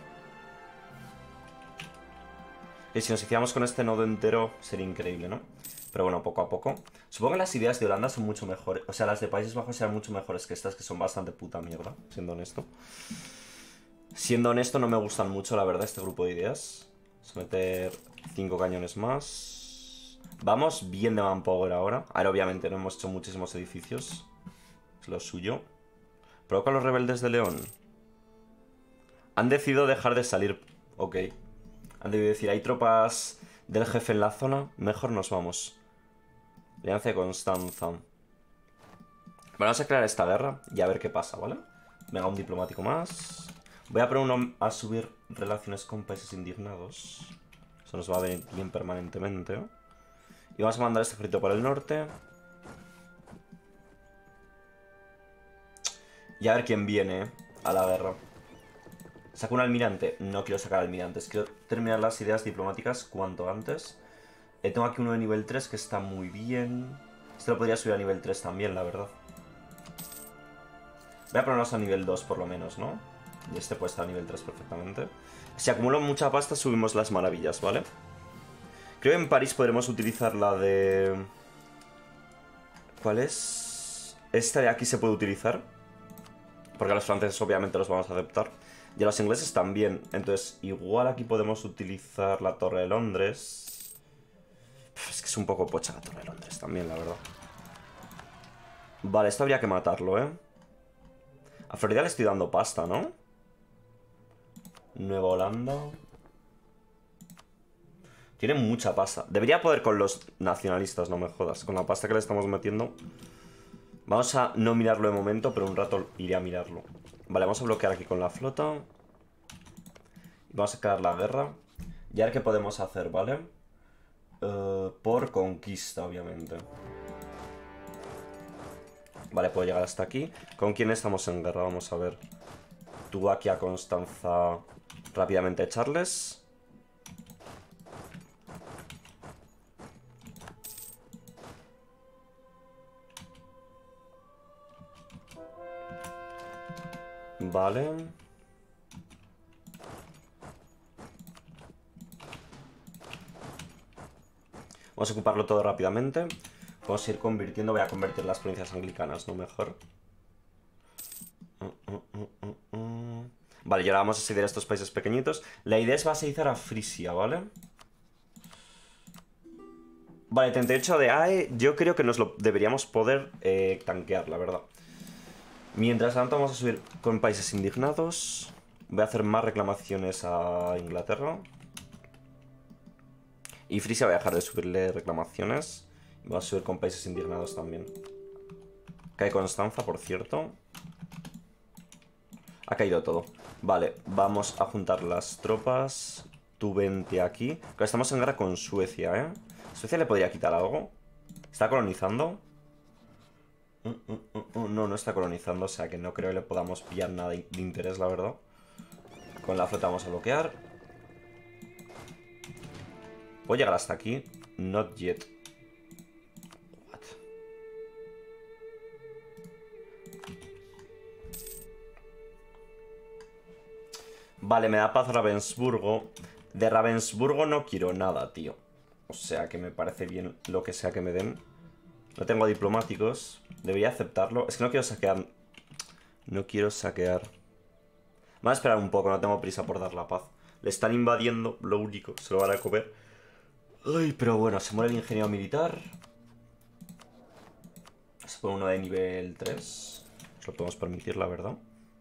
Y si nos hiciéramos con este nodo entero sería increíble, ¿no? Pero bueno, poco a poco. Supongo que las ideas de Holanda son mucho mejores. O sea, las de Países Bajos serán mucho mejores que estas, que son bastante puta mierda, siendo honesto. Siendo honesto, no me gustan mucho, la verdad, este grupo de ideas. Vamos a meter 5 cañones más. Vamos bien de manpower ahora. Ahora, obviamente, no hemos hecho muchísimos edificios. Es lo suyo. Provoca a los rebeldes de León. Han decidido dejar de salir. Ok. Han debido decir, hay tropas del jefe en la zona, mejor nos vamos. Alianza de Constanza. Vamos a crear esta guerra y a ver qué pasa, ¿vale? Venga, un diplomático más. Voy a poner uno a subir relaciones con países indignados. Eso nos va a venir bien permanentemente, ¿eh? Y vamos a mandar este ejército por el norte. Y a ver quién viene a la guerra. ¿Saco un almirante? No quiero sacar almirantes. Quiero terminar las ideas diplomáticas cuanto antes. Tengo aquí uno de nivel 3 que está muy bien. Este lo podría subir a nivel 3 también, la verdad. Voy a ponerlos a nivel 2 por lo menos, ¿no? Y este puede estar a nivel 3 perfectamente. Si acumulo mucha pasta, subimos las maravillas, ¿vale? Creo que en París podremos utilizar la de... ¿Cuál es? Esta de aquí se puede utilizar. Porque a los franceses obviamente los vamos a aceptar. Y a los ingleses también. Entonces, igual aquí podemos utilizar la Torre de Londres. Es que es un poco pocha la Torre de Londres también, la verdad. Vale, esto habría que matarlo, ¿eh? A Florida le estoy dando pasta, ¿no? Nueva Holanda. Tiene mucha pasta. Debería poder con los nacionalistas, no me jodas. Con la pasta que le estamos metiendo. Vamos a no mirarlo de momento, pero un rato iré a mirarlo. Vale, vamos a bloquear aquí con la flota. Vamos a crear la guerra. Y a ver qué podemos hacer, ¿vale? Por conquista, obviamente. Vale, puedo llegar hasta aquí. ¿Con quién estamos en guerra? Vamos a ver. Tú aquí a Constanza. rápidamente echarles. Vale. Vamos a ocuparlo todo rápidamente. Vamos a ir convirtiendo. Voy a convertir las provincias anglicanas, ¿no? Mejor. Vale, y ahora vamos a seguir a estos países pequeñitos. La idea es vasallar a Frisia, ¿vale? Vale, 38 de AE. Yo creo que nos lo deberíamos poder tanquear, la verdad. Mientras tanto vamos a subir con países indignados. Voy a hacer más reclamaciones a Inglaterra. Y Frisia voy a dejar de subirle reclamaciones. Vamos a subir con países indignados también. Cae Constanza, por cierto. Ha caído todo. Vale, vamos a juntar las tropas. Tú vente aquí. Claro, estamos en guerra con Suecia, ¿eh? ¿Suecia le podría quitar algo? ¿Está colonizando? No, no está colonizando, o sea que no creo que le podamos pillar nada de interés, la verdad. Con la flota vamos a bloquear. ¿Puedo llegar hasta aquí? Not yet. What? Vale, me da paz Ravensburgo. De Ravensburgo no quiero nada, tío. O sea que me parece bien lo que sea que me den. No tengo diplomáticos. Debería aceptarlo. Es que no quiero saquear. No quiero saquear. Vamos a esperar un poco, no tengo prisa por dar la paz. Le están invadiendo, lo único. Se lo van a comer. Ay, pero bueno, se muere el ingeniero militar. Se pone uno de nivel 3. Nos lo podemos permitir, la verdad.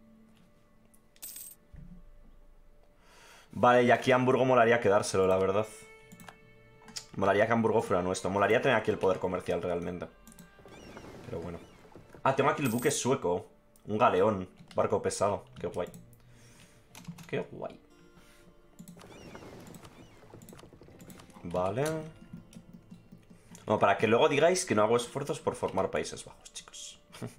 Vale, y aquí a Hamburgo molaría quedárselo, la verdad. Molaría que Hamburgo fuera nuestro. Molaría tener aquí el poder comercial realmente. Pero bueno. Ah, tengo aquí el buque sueco. Un galeón. Barco pesado. Qué guay. Qué guay. Vale. Bueno, para que luego digáis que no hago esfuerzos por formar Países Bajos, chicos.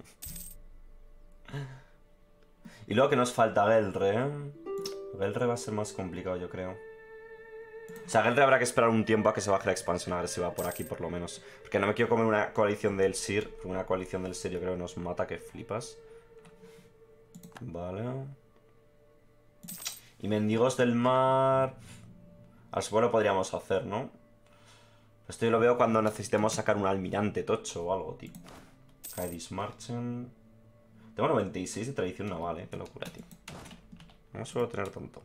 Y luego que nos falta Gelre, ¿eh? Gelre va a ser más complicado, yo creo. O sea, Gelre habrá que esperar un tiempo a que se baje la expansión agresiva por aquí, por lo menos. Porque no me quiero comer una coalición del SIR. Porque una coalición del SIR yo creo que nos mata que flipas. Vale. Y mendigos del mar... Al suelo podríamos hacer, ¿no? Esto yo lo veo cuando necesitemos sacar un almirante tocho o algo, tío. Cádiz Marchen. Tengo 96 de tradición naval, qué locura, tío. No suelo tener tanto.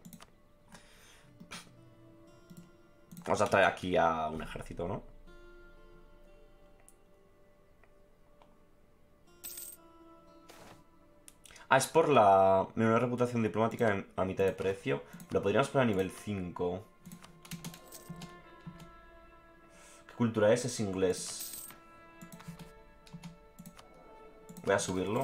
Vamos a traer aquí a un ejército, ¿no? Ah, es por la... Una reputación diplomática a mitad de precio. Lo podríamos poner a nivel 5. ¿Qué cultura es? Es inglés. Voy a subirlo.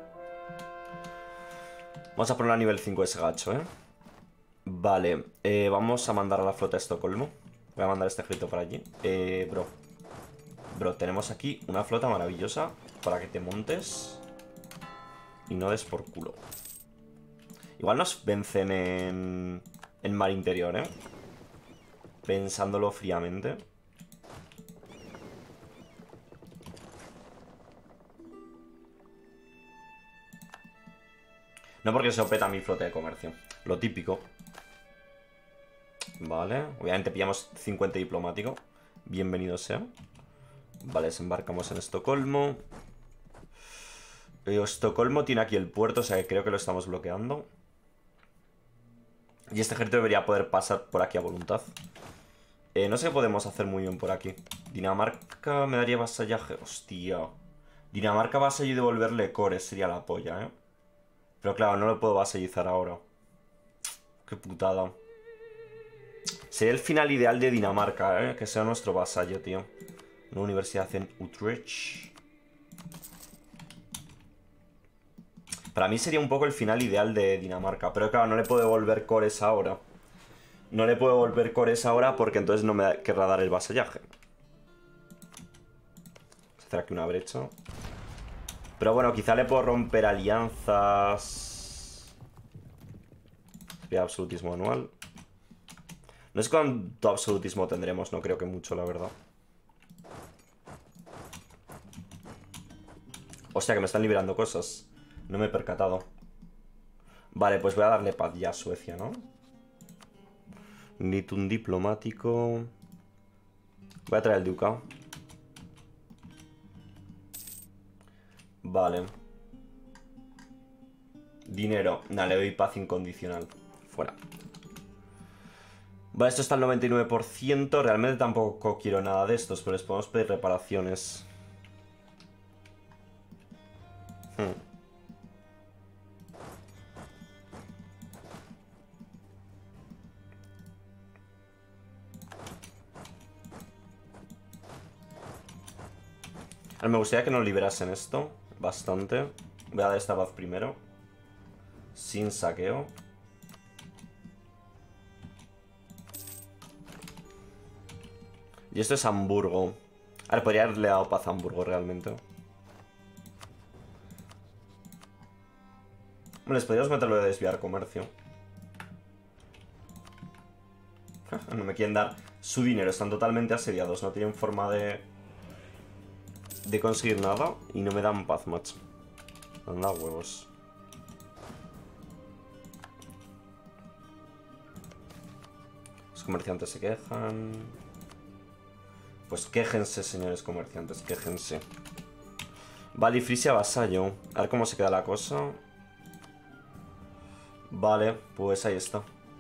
Vamos a ponerlo a nivel 5 ese gacho, ¿eh? Vale, vamos a mandar a la flota de Estocolmo. Voy a mandar este ejército para allí. Bro, tenemos aquí una flota maravillosa para que te montes y no des por culo. Igual nos vencen en mar interior, ¿eh? Pensándolo fríamente. No porque se opeta mi flota de comercio. Lo típico. Vale. Obviamente pillamos 50 diplomático. Bienvenido sea. Vale, desembarcamos en Estocolmo. Estocolmo tiene aquí el puerto, o sea que creo que lo estamos bloqueando. Y este ejército debería poder pasar por aquí a voluntad. No sé qué podemos hacer muy bien por aquí. Dinamarca me daría vasallaje. Hostia. Dinamarca vasallo y devolverle cores sería la polla, ¿eh? Pero claro, no lo puedo vasallizar ahora. Qué putada. Sería el final ideal de Dinamarca, ¿eh? Que sea nuestro vasallo, tío. Una universidad en Utrecht. Para mí sería un poco el final ideal de Dinamarca. Pero claro, no le puedo devolver cores ahora. No le puedo devolver cores ahora porque entonces no me querrá dar el vasallaje. Vamos a hacer aquí una brecha. Pero bueno, quizá le puedo romper alianzas. Sería absolutismo anual. No sé cuánto absolutismo tendremos, no creo que mucho, la verdad. Hostia, que me están liberando cosas. No me he percatado. Vale, pues voy a darle paz ya a Suecia, ¿no? Necesito un diplomático. Voy a traer el ducado. Vale. Dinero. Nah, le doy paz incondicional. Fuera. Vale, esto está al 99%. Realmente tampoco quiero nada de estos, pero les podemos pedir reparaciones. Me gustaría que nos liberasen esto. Bastante. Voy a dar esta paz primero. Sin saqueo. Y esto es Hamburgo. A ver, podría haberle dado paz a Hamburgo realmente. Les podríamos meterlo de desviar comercio. No me quieren dar su dinero. Están totalmente asediados. No tienen forma de conseguir nada. Y no me dan paz, macho. Anda huevos. Los comerciantes se quejan. Pues quéjense, señores comerciantes. Quéjense. Vale, y Frisia vasallo. A ver cómo se queda la cosa. Vale, pues ahí está.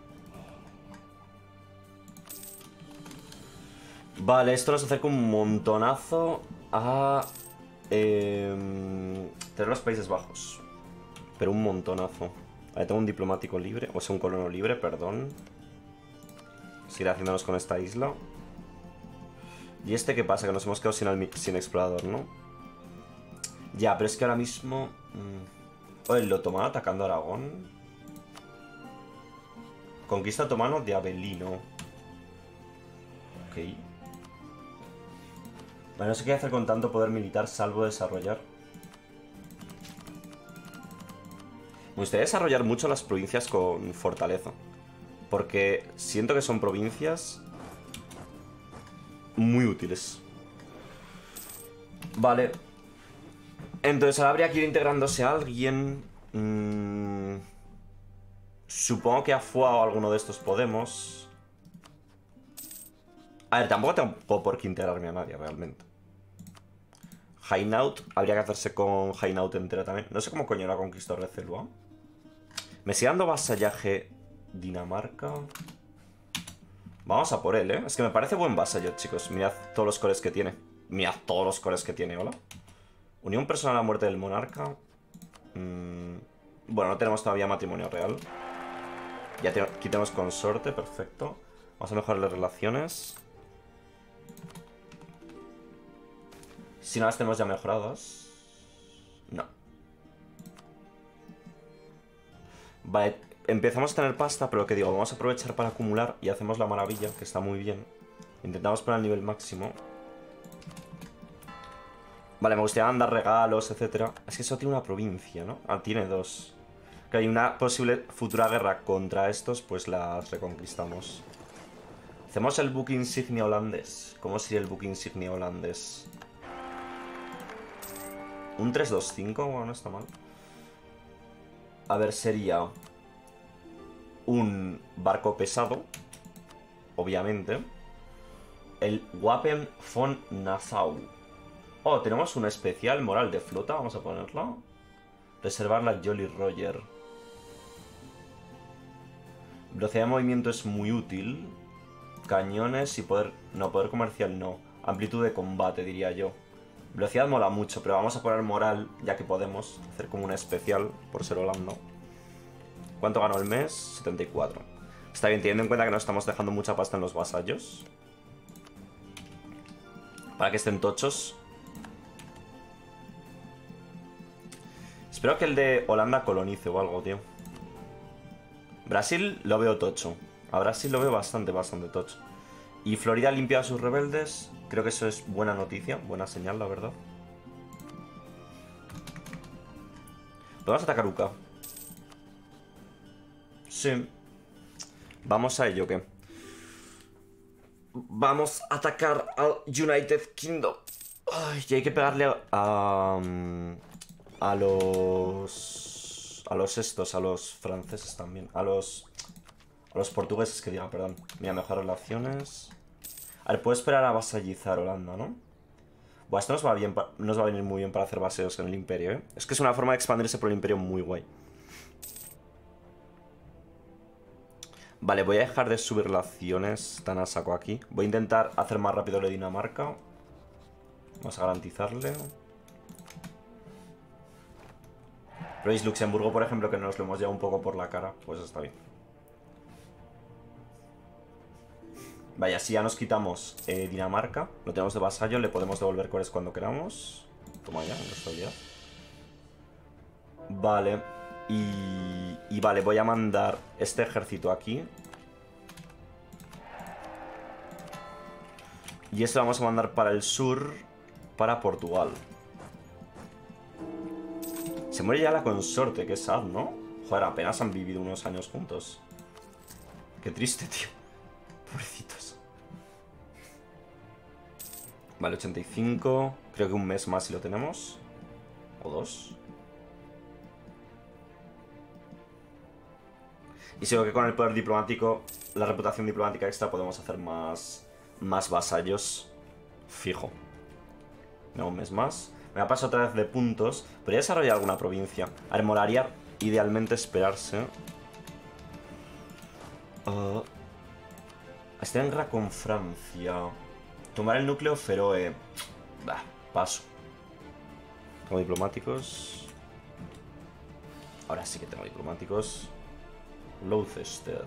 Vale, esto nos acerca un montonazo a tener los Países Bajos. Pero un montonazo. Vale, tengo un diplomático libre, o sea, un colono libre, perdón. Seguir haciéndonos con esta isla. ¿Y este qué pasa? Que nos hemos quedado sin explorador, ¿no? Ya, pero es que ahora mismo... Oye, el otomano atacando a Aragón. Conquista otomano de Avelino. Ok. Vale, no sé qué hacer con tanto poder militar salvo desarrollar. Me gustaría desarrollar mucho las provincias con fortaleza. Porque siento que son provincias muy útiles. Vale. Entonces ahora habría que ir integrándose a alguien. Supongo que a Fua o alguno de estos podemos. A ver, tampoco tengo por qué integrarme a nadie realmente. Hainaut, habría que hacerse con Hainaut entera también. No sé cómo coño la conquistó Recelua. Me sigue dando vasallaje Dinamarca. Vamos a por él, ¿eh? Es que me parece buen vasallo, chicos. Mirad todos los cores que tiene. Mirad todos los cores que tiene, hola. Unión personal a la muerte del monarca. Bueno, no tenemos todavía matrimonio real. Ya aquí tenemos consorte, perfecto. Vamos a mejorar las relaciones. Si no las tenemos ya mejoradas. No. Vale, empezamos a tener pasta, pero lo que digo, vamos a aprovechar para acumular y hacemos la maravilla, que está muy bien. Intentamos poner el nivel máximo. Vale, me gustaría mandar regalos, etcétera. Es que eso tiene una provincia, ¿no? Ah, tiene dos. Que hay una posible futura guerra contra estos, pues las reconquistamos. Hacemos el buque insignia holandés. ¿Cómo sería el buque insignia holandés? Un 325, bueno, no está mal. A ver, sería un barco pesado, obviamente. El Wapen von Nassau. Oh, tenemos una especial moral de flota, vamos a ponerla. Reservar la Jolly Roger. Velocidad de movimiento es muy útil. Cañones y poder... No, poder comercial no. Amplitud de combate, diría yo. Velocidad mola mucho, pero vamos a poner moral, ya que podemos hacer como una especial, por ser Holanda. ¿Cuánto ganó el mes? 74. Está bien, teniendo en cuenta que nos estamos dejando mucha pasta en los vasallos. Para que estén tochos. Espero que el de Holanda colonice o algo, tío. Brasil lo veo tocho. A Brasil lo veo bastante tocho. Y Florida limpia a sus rebeldes. Creo que eso es buena noticia, buena señal, la verdad. Podemos atacar Uca. Sí. ¿Vamos a ello o qué? Vamos a atacar al United Kingdom. Ay, y hay que pegarle a los... a los franceses también. A los portugueses, que diga, perdón. Mira, mejor relaciones. A ver, puedo esperar a vasallizar Holanda, ¿no? Buah, esto nos va bien, nos va a venir muy bien para hacer baseos en el imperio, ¿eh? Es que es una forma de expandirse por el imperio muy guay. Vale, voy a dejar de subir relaciones tan a saco aquí. Voy a intentar hacer más rápido lo de Dinamarca. Vamos a garantizarle. Pero es Luxemburgo, por ejemplo, que nos lo hemos llevado un poco por la cara. Pues está bien. Vaya, si ya nos quitamos Dinamarca, lo tenemos de vasallo, le podemos devolver cores cuando queramos. Toma ya, nuestra habilidad. Vale. Y vale, voy a mandar este ejército aquí. Y este lo vamos a mandar para el sur, para Portugal. Se muere ya la consorte, qué sad, ¿no? Joder, apenas han vivido unos años juntos. Qué triste, tío. Pobrecitos. Vale, 85. Creo que un mes más si lo tenemos. O 2. Y seguro que con el poder diplomático, la reputación diplomática extra, podemos hacer más vasallos. Fijo. No, un mes más. Me va a pasar otra vez de puntos. Podría desarrollar alguna provincia. A ver, molaría idealmente esperarse. Estar en guerra con Francia. Tomar el núcleo feroe. Bah, paso. Tengo diplomáticos. Ahora sí que tengo diplomáticos. Gloucester.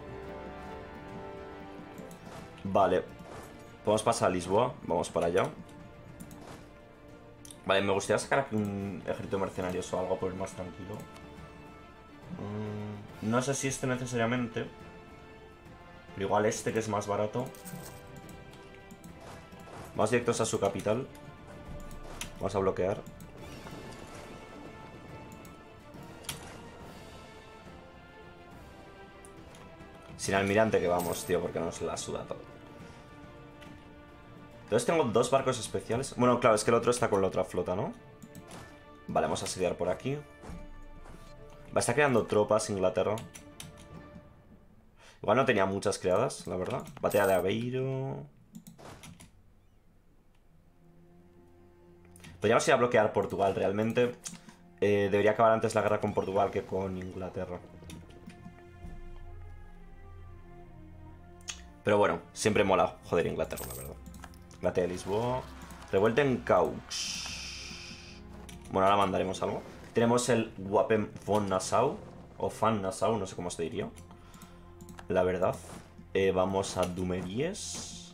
Vale. Podemos pasar a Lisboa. Vamos para allá. Vale, me gustaría sacar aquí un ejército de mercenarios o algo por ir más tranquilo. No sé si este necesariamente. Pero igual este, que es más barato. Vamos directos a su capital. Vamos a bloquear. Sin almirante que vamos, tío, porque nos la suda todo. Entonces tengo 2 barcos especiales. Bueno, claro, es que el otro está con la otra flota, ¿no? Vale, vamos a asediar por aquí. Va a estar creando tropas Inglaterra. Igual no tenía muchas creadas, la verdad. Batalla de Aveiro. Podríamos ir a bloquear Portugal, realmente. Debería acabar antes la guerra con Portugal que con Inglaterra. Pero bueno, siempre mola joder Inglaterra, la verdad. Batalla de Lisboa. Revuelta en Caux. Bueno, ahora mandaremos algo. Tenemos el Wapen von Nassau. O Fan Nassau, no sé cómo se diría. La verdad. Vamos a Dumeries.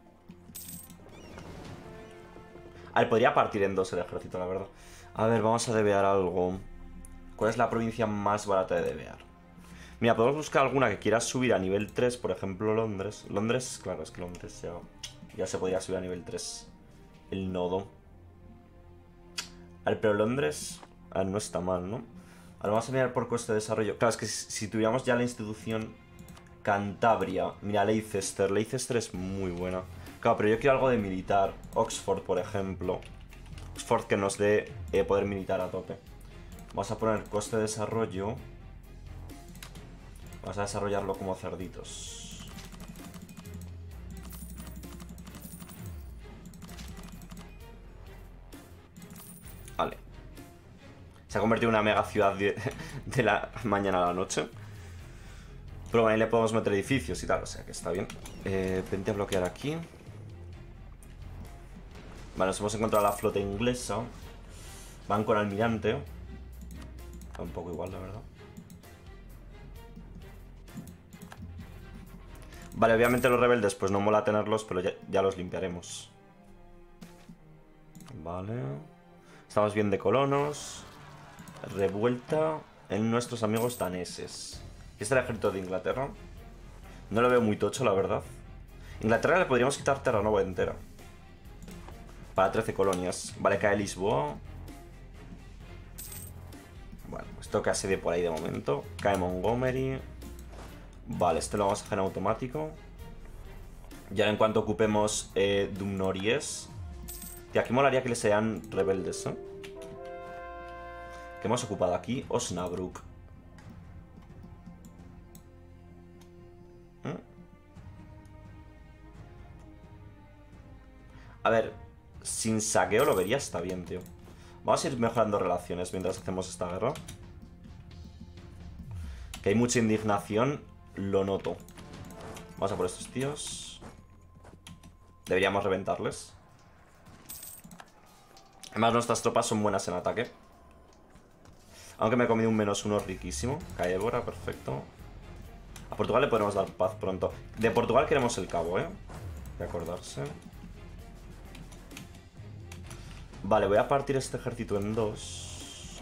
A ver, podría partir en 2 el ejército, la verdad. A ver, vamos a debear algo. ¿Cuál es la provincia más barata de debear? Mira, podemos buscar alguna que quiera subir a nivel 3. Por ejemplo, Londres. Londres, claro, es que Londres ya se podría subir a nivel 3 el nodo. A ver, pero Londres no está mal, ¿no? Ahora vamos a mirar por coste de desarrollo. Claro, es que si tuviéramos ya la institución Cantabria. Mira, Leicester. Leicester es muy buena. Claro, pero yo quiero algo de militar. Oxford, por ejemplo. Oxford que nos dé poder militar a tope. Vamos a poner coste de desarrollo. Vamos a desarrollarlo como cerditos. Vale. Se ha convertido en una mega ciudad de la mañana a la noche. Pero bueno, ahí le podemos meter edificios y tal, o sea que está bien. Vente a bloquear aquí. Vale, nos hemos encontrado la flota inglesa. Van con almirante. Está un poco igual, la verdad. Vale, obviamente los rebeldes pues no mola tenerlos, pero ya los limpiaremos. Vale. Estamos bien de colonos. Revuelta en nuestros amigos daneses. ¿Este es el ejército de Inglaterra? No lo veo muy tocho, la verdad. Inglaterra le podríamos quitar Terranova entera. Para 13 colonias. Vale, cae Lisboa. Bueno, esto que asedie por ahí de momento. Cae Montgomery. Vale, este lo vamos a hacer en automático. Ya en cuanto ocupemos Dumnories. Tío, aquí molaría que les sean rebeldes, ¿eh? ¿Qué hemos ocupado aquí? Osnabrück. A ver, sin saqueo lo vería, está bien, tío. Vamos a ir mejorando relaciones mientras hacemos esta guerra. Que hay mucha indignación, lo noto. Vamos a por estos tíos. Deberíamos reventarles. Además, nuestras tropas son buenas en ataque. Aunque me he comido un -1 riquísimo. Cae Évora, perfecto. A Portugal le podremos dar paz pronto. De Portugal queremos el cabo, ¿eh? De acordarse. Vale, voy a partir este ejército en dos.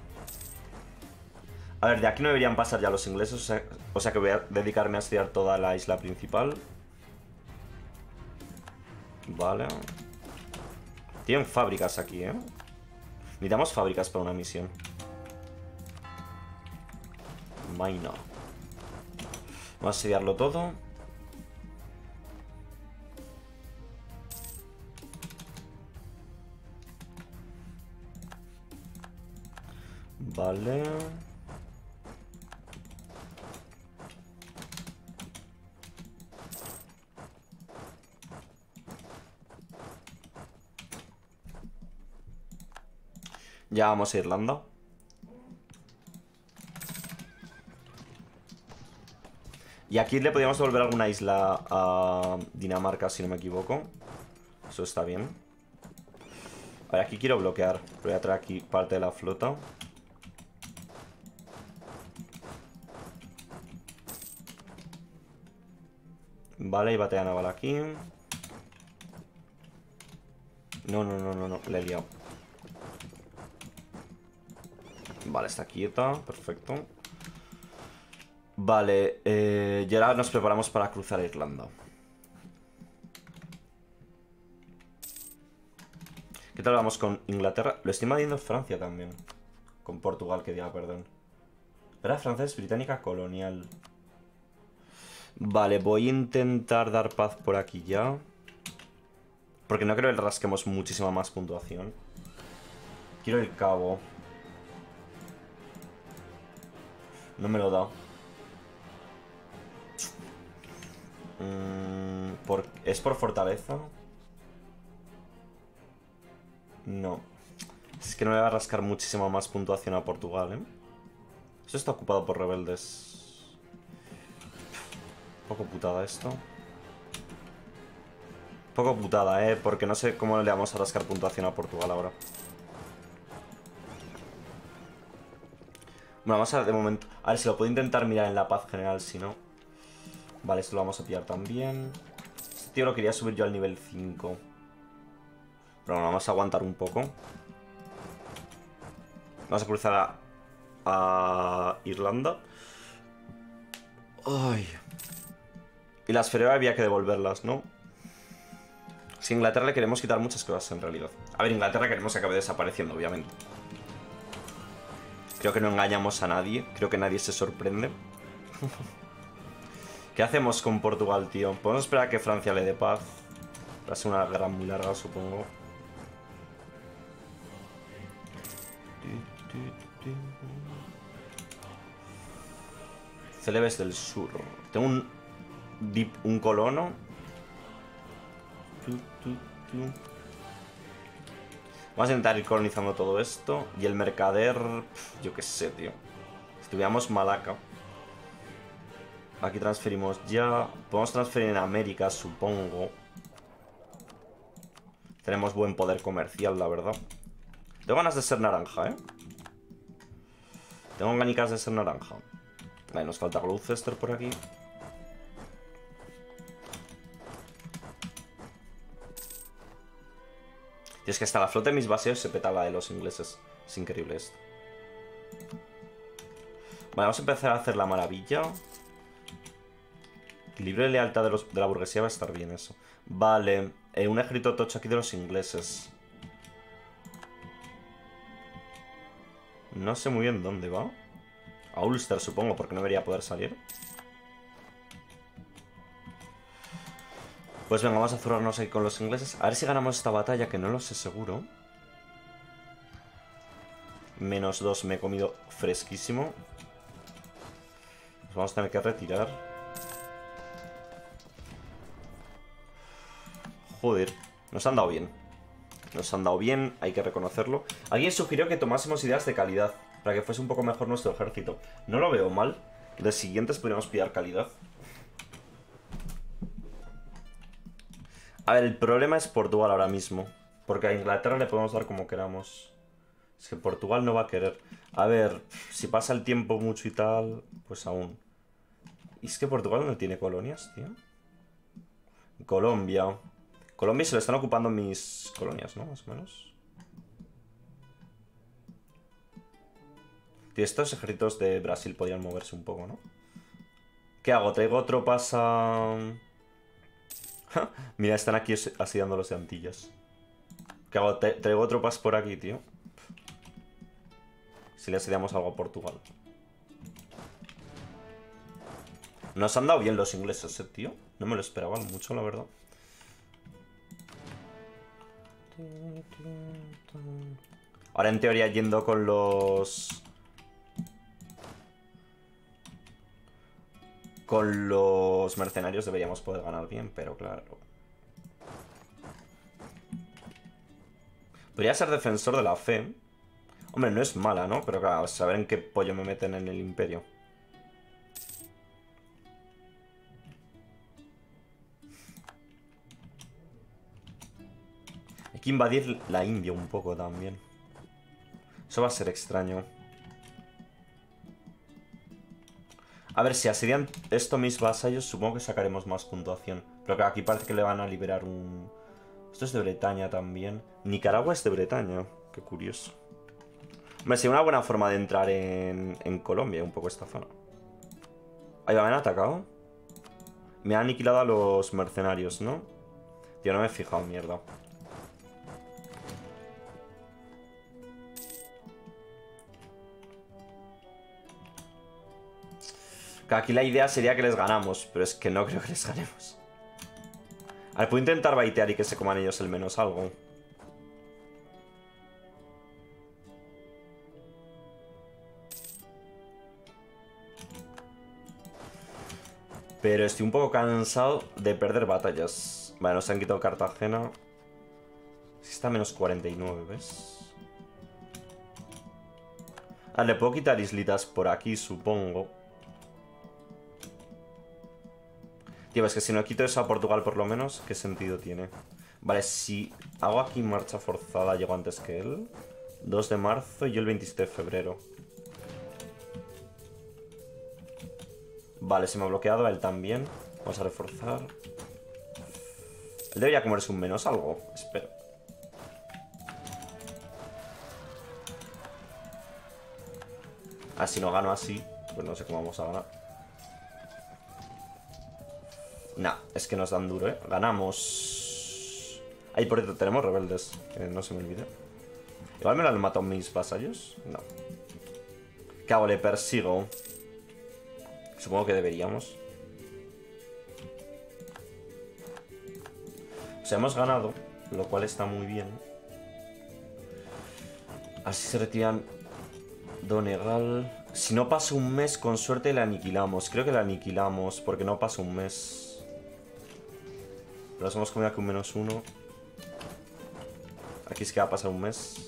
A ver, de aquí no deberían pasar ya los ingleses, o sea que voy a dedicarme a estudiar toda la isla principal. Vale. Tienen fábricas aquí, ¿eh? Necesitamos fábricas para una misión. Maina. Vamos a asediarlo todo. Vale. Ya vamos a Irlanda. Y aquí le podríamos devolver alguna isla a Dinamarca, si no me equivoco. Eso está bien. A ver, aquí quiero bloquear. Voy a traer aquí parte de la flota. Vale, y batalla naval aquí. No, le he liado. Vale, está quieta, perfecto. Vale, y ahora nos preparamos para cruzar Irlanda. ¿Qué tal vamos con Inglaterra? Lo estoy invadiendo Francia también. Con Portugal, que diga, perdón. Era francés, británica, colonial. Vale, voy a intentar dar paz por aquí ya. Porque no creo que rasquemos muchísima más puntuación. Quiero el cabo. No me lo da. ¿Es por fortaleza? No. Es que no le va a rascar muchísima más puntuación a Portugal, ¿eh? Eso está ocupado por rebeldes. Poco putada esto. Poco putada, ¿eh? Porque no sé cómo le vamos a rascar puntuación a Portugal ahora. Bueno, vamos a de momento... A ver, si lo puedo intentar mirar en la paz general, si no. Vale, esto lo vamos a pillar también. Este tío lo quería subir yo al nivel 5. Pero bueno, vamos a aguantar un poco. Vamos a cruzar a Irlanda. Ay. Y las Feroe había que devolverlas, ¿no? Si a Inglaterra le queremos quitar muchas cosas en realidad. A ver, Inglaterra queremos que acabe desapareciendo, obviamente. Creo que no engañamos a nadie. Creo que nadie se sorprende. ¿Qué hacemos con Portugal, tío? Podemos esperar a que Francia le dé paz. Va a ser una guerra muy larga, supongo. Celebes del Sur. Tengo un colono. Vamos a intentar ir colonizando todo esto. Y el mercader... yo qué sé, tío. Estuviéramos Malaca. Aquí transferimos ya. Podemos transferir en América, supongo. Tenemos buen poder comercial, la verdad. Tengo ganas de ser naranja, ¿eh? Tengo ganicas de ser naranja. Vale, nos falta Gloucester por aquí. Y es que hasta la flota de mis baseos se peta la de los ingleses. Es increíble esto. Vale, vamos a empezar a hacer la maravilla. Libre lealtad de la burguesía va a estar bien eso. Vale, un ejército tocho aquí de los ingleses. No sé muy bien dónde va. A Ulster, supongo, porque no debería poder salir. Pues venga, vamos a zurrarnos ahí con los ingleses. A ver si ganamos esta batalla, que no lo sé seguro. -2 me he comido fresquísimo. Nos vamos a tener que retirar. Joder, nos han dado bien. Nos han dado bien, hay que reconocerlo. Alguien sugirió que tomásemos ideas de calidad para que fuese un poco mejor nuestro ejército. No lo veo mal. De siguientes podríamos pillar calidad. A ver, el problema es Portugal ahora mismo. Porque a Inglaterra le podemos dar como queramos. Es que Portugal no va a querer. A ver, si pasa el tiempo mucho y tal, pues aún. Y es que Portugal no tiene colonias, tío. Colombia. Colombia se le están ocupando mis colonias, ¿no? Más o menos. Tío, estos ejércitos de Brasil podrían moverse un poco, ¿no? ¿Qué hago? ¿Traigo tropas a...? Mira, están aquí asediando los de Antillas. ¿Qué hago? Traigo tropas por aquí, tío. Si le asediamos algo a Portugal. Nos han dado bien los ingleses, tío. No me lo esperaban mucho, la verdad. Ahora en teoría yendo con los... Con los mercenarios deberíamos poder ganar bien, pero claro. Podría ser defensor de la fe. Hombre, no es mala, ¿no? Pero claro, saber en qué pollo me meten en el imperio. Hay que invadir la India un poco también. Eso va a ser extraño. A ver, si asedian esto mis vasallos, supongo que sacaremos más puntuación. Pero claro, aquí parece que le van a liberar un... Esto es de Bretaña también. Nicaragua es de Bretaña. Qué curioso. Hombre, sería una buena forma de entrar en Colombia, un poco esta zona. Ahí va, me han atacado. Me han aniquilado a los mercenarios, ¿no? Tío, no me he fijado, mierda. Que aquí la idea sería que les ganamos, pero es que no creo que les ganemos. A ver, puedo intentar baitear y que se coman ellos el menos algo. Pero estoy un poco cansado de perder batallas. Vale, nos han quitado Cartagena. Está a -49, ¿ves? Ah, le puedo quitar islitas por aquí, supongo. Tío, es que si no quito eso a Portugal por lo menos, ¿qué sentido tiene? Vale, si hago aquí marcha forzada, llego antes que él. 2 de marzo y yo el 27 de febrero. Vale, se me ha bloqueado, él también. Vamos a reforzar. Él debería comerse un menos algo. Espera. Ah, si no gano así, pues no sé cómo vamos a ganar. Nah, es que nos dan duro, ¿eh? Ganamos. Ahí por cierto tenemos rebeldes, que no se me olvide. Igual me lo han matado mis vasallos. No. ¿Qué hago? Le persigo. Supongo que deberíamos. O sea, hemos ganado, lo cual está muy bien. Así se retiran Donegal. Si no pasa un mes, con suerte le aniquilamos. Creo que le aniquilamos, porque no pasa un mes. Pero nos hemos comido aquí un -1. Aquí es que va a pasar un mes.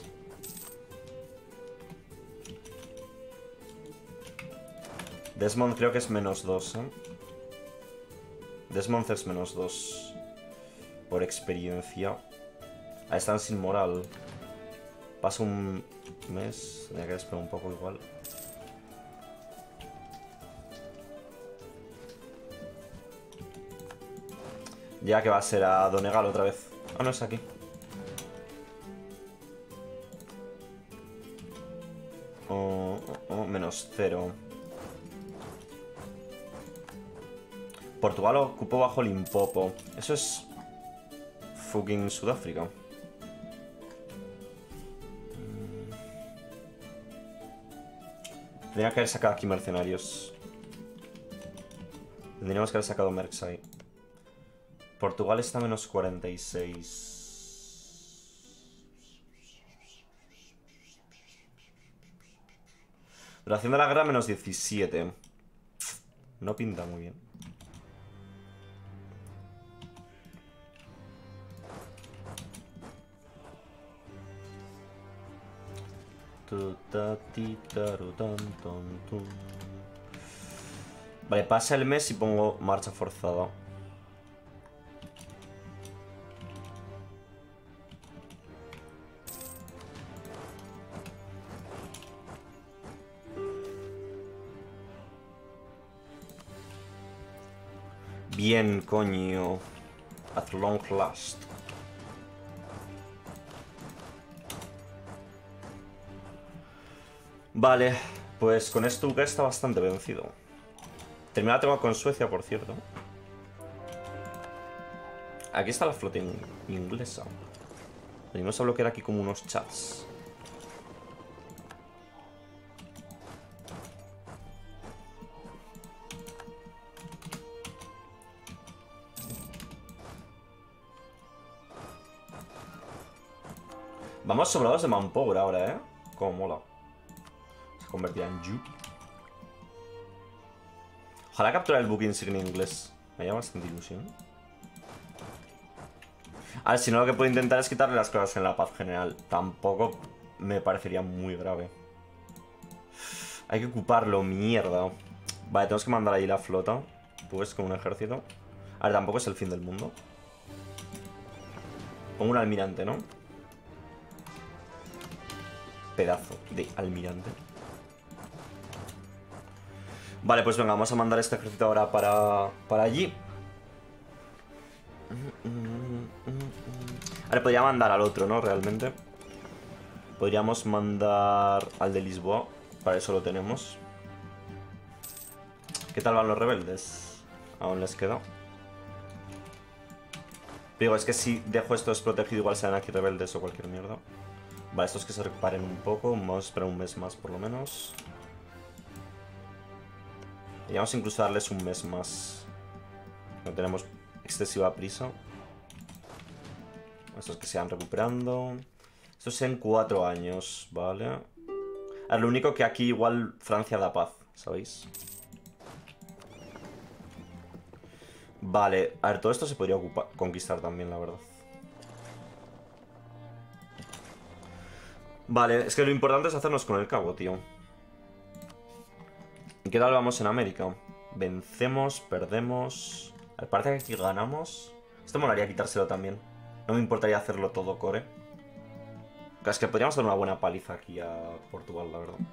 Desmond creo que es -2, ¿eh? Desmond es -2. Por experiencia. Ahí están sin moral. Pasa un mes. Tenía que esperar un poco igual. Ya que va a ser a Donegal otra vez. Ah, no es aquí. -0. Portugal ocupó bajo Limpopo. Eso es... fucking Sudáfrica. Tendría que haber sacado aquí mercenarios. Tendríamos que haber sacado mercs ahí. Portugal está a menos 46. Duración de la guerra menos 17. No pinta muy bien. Vale, pasa el mes y pongo marcha forzada. Bien, coño. At long last. Vale, pues con esto UK está bastante vencido. Terminada tengo con Suecia, por cierto. Aquí está la flota inglesa. Venimos a bloquear aquí como unos chats. Vamos sobrados de manpower ahora, ¿eh? Como mola. Se convertirá en Yu. Ojalá capturar el buque insignia inglés. Me llama bastante ilusión. A ver, si no, lo que puedo intentar es quitarle las cosas en la paz general. Tampoco me parecería muy grave. Hay que ocuparlo, mierda. Vale, tenemos que mandar ahí la flota. Pues con un ejército. A ver, tampoco es el fin del mundo. Pongo un almirante, ¿no? Pedazo de almirante. Vale, pues venga, vamos a mandar este ejército ahora para allí. A ver, podría mandar al otro, ¿no? Realmente. Podríamos mandar al de Lisboa. Para eso lo tenemos. ¿Qué tal van los rebeldes? Aún les queda. Digo, es que si dejo esto desprotegido igual serán aquí rebeldes o cualquier mierda. Vale, estos que se recuperen un poco. Vamos a esperar un mes más por lo menos. Y vamos a incluso darles un mes más. No tenemos excesiva prisa. Estos que se van recuperando. Estos en 4 años, ¿vale? A ver, lo único que aquí igual Francia da paz, ¿sabéis? Vale, a ver, todo esto se podría conquistar también, la verdad. Vale, es que lo importante es hacernos con el cabo, tío. ¿Y qué tal vamos en América? Vencemos, perdemos... A ver, parece que aquí ganamos. Esto molaría quitárselo también. No me importaría hacerlo todo core. Es que podríamos dar una buena paliza aquí a Portugal, la verdad.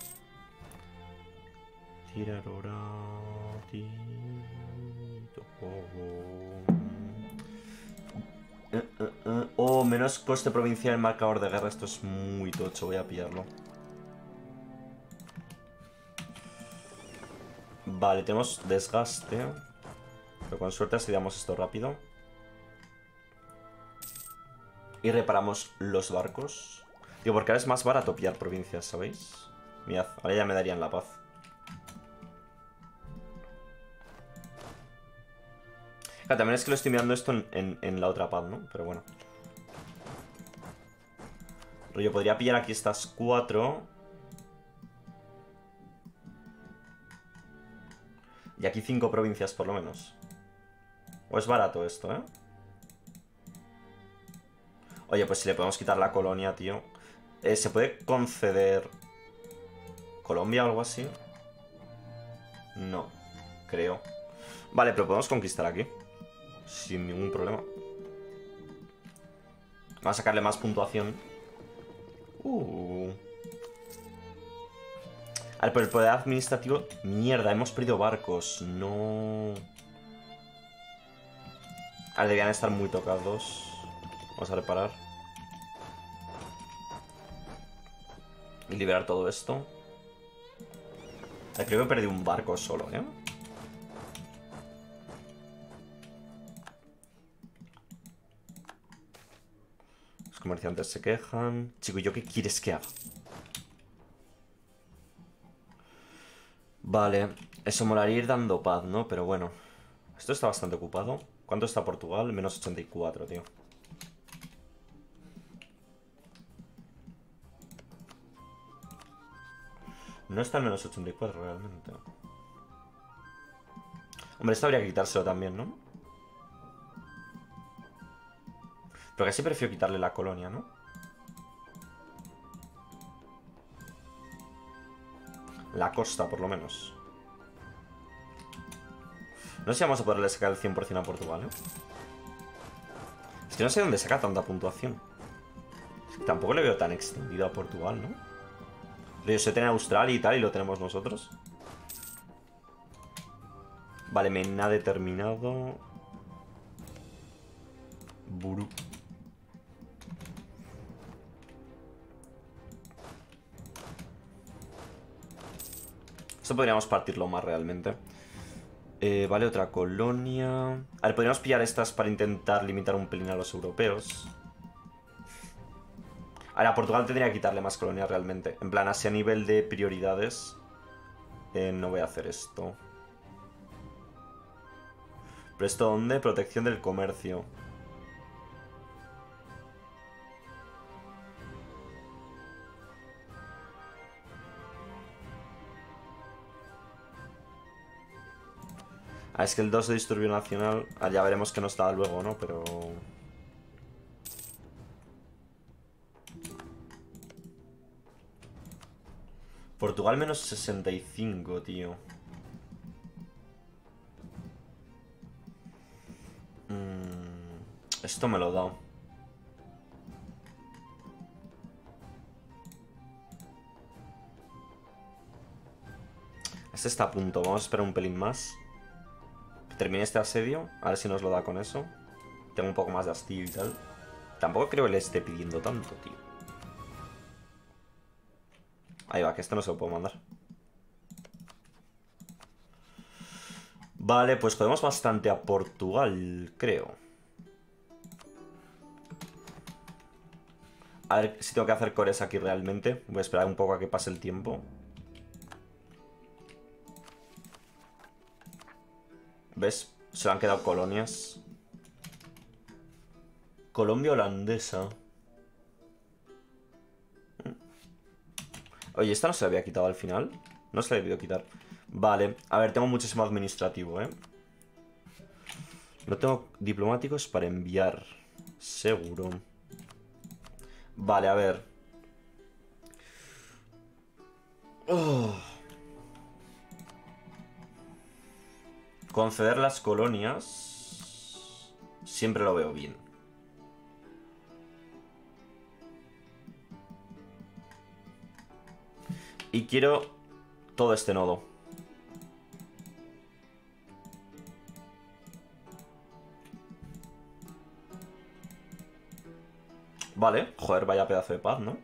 Oh, menos coste provincial en marcador de guerra. Esto es muy tocho, voy a pillarlo. Vale, tenemos desgaste. Pero con suerte asediamos esto rápido. Y reparamos los barcos. Digo, porque ahora es más barato pillar provincias, ¿sabéis? Mirad, ahora ya me darían la paz. Claro, también es que lo estoy mirando esto en la otra paz, ¿no? Pero bueno. Pero yo podría pillar aquí estas 4. Y aquí 5 provincias por lo menos. O es barato esto, ¿eh? Oye, pues si le podemos quitar la colonia, tío. ¿Se puede conceder Colombia o algo así? No, creo. Vale, pero podemos conquistar aquí. Sin ningún problema. Vamos a sacarle más puntuación. A ver, por el poder administrativo... Mierda, hemos perdido barcos. No... A ver, deberían estar muy tocados. Vamos a reparar. Y liberar todo esto. A ver, creo que he perdido un barco solo, ¿eh? Los comerciantes se quejan. Chico, ¿yo qué quieres que haga? Vale, eso molaría ir dando paz, ¿no? Pero bueno, esto está bastante ocupado. ¿Cuánto está Portugal? Menos 84, tío. No está en menos 84 realmente. Hombre, esto habría que quitárselo también, ¿no? Pero casi prefiero quitarle la colonia, ¿no? La costa, por lo menos. No sé si vamos a poderle sacar el 100% a Portugal, ¿eh? Es que no sé dónde saca tanta puntuación. Es que tampoco le veo tan extendido a Portugal, ¿no? Yo sé tener Australia y tal, y lo tenemos nosotros. Vale, Mena determinado. Buru. Esto podríamos partirlo más realmente. Vale, otra colonia. A ver, podríamos pillar estas para intentar limitar un pelín a los europeos. Ahora, a Portugal tendría que quitarle más colonias realmente. En plan, así a nivel de prioridades. No voy a hacer esto. ¿Pero esto dónde? Protección del comercio. Ah, es que el 2 de disturbio nacional... Ah, ya veremos que nos da luego, ¿no? Pero... Portugal menos 65, tío. Esto me lo da. Este está a punto. Vamos a esperar un pelín más. Que termine este asedio. A ver si nos lo da con eso. Tengo un poco más de hastío y tal. Tampoco creo que le esté pidiendo tanto, tío. Ahí va, que esto no se lo puedo mandar. Vale, pues podemos bastante a Portugal, creo. A ver si tengo que hacer cores aquí realmente. Voy a esperar un poco a que pase el tiempo. ¿Ves? Se le han quedado colonias. Colombia holandesa. Oye, ¿esta no se la había quitado al final? No se la he debido quitar. Vale, a ver, tengo muchísimo administrativo, ¿eh? No tengo diplomáticos para enviar. Seguro. Vale, a ver. Conceder las colonias. Siempre lo veo bien. Y quiero todo este nodo. Vale, joder, vaya pedazo de paz, ¿no?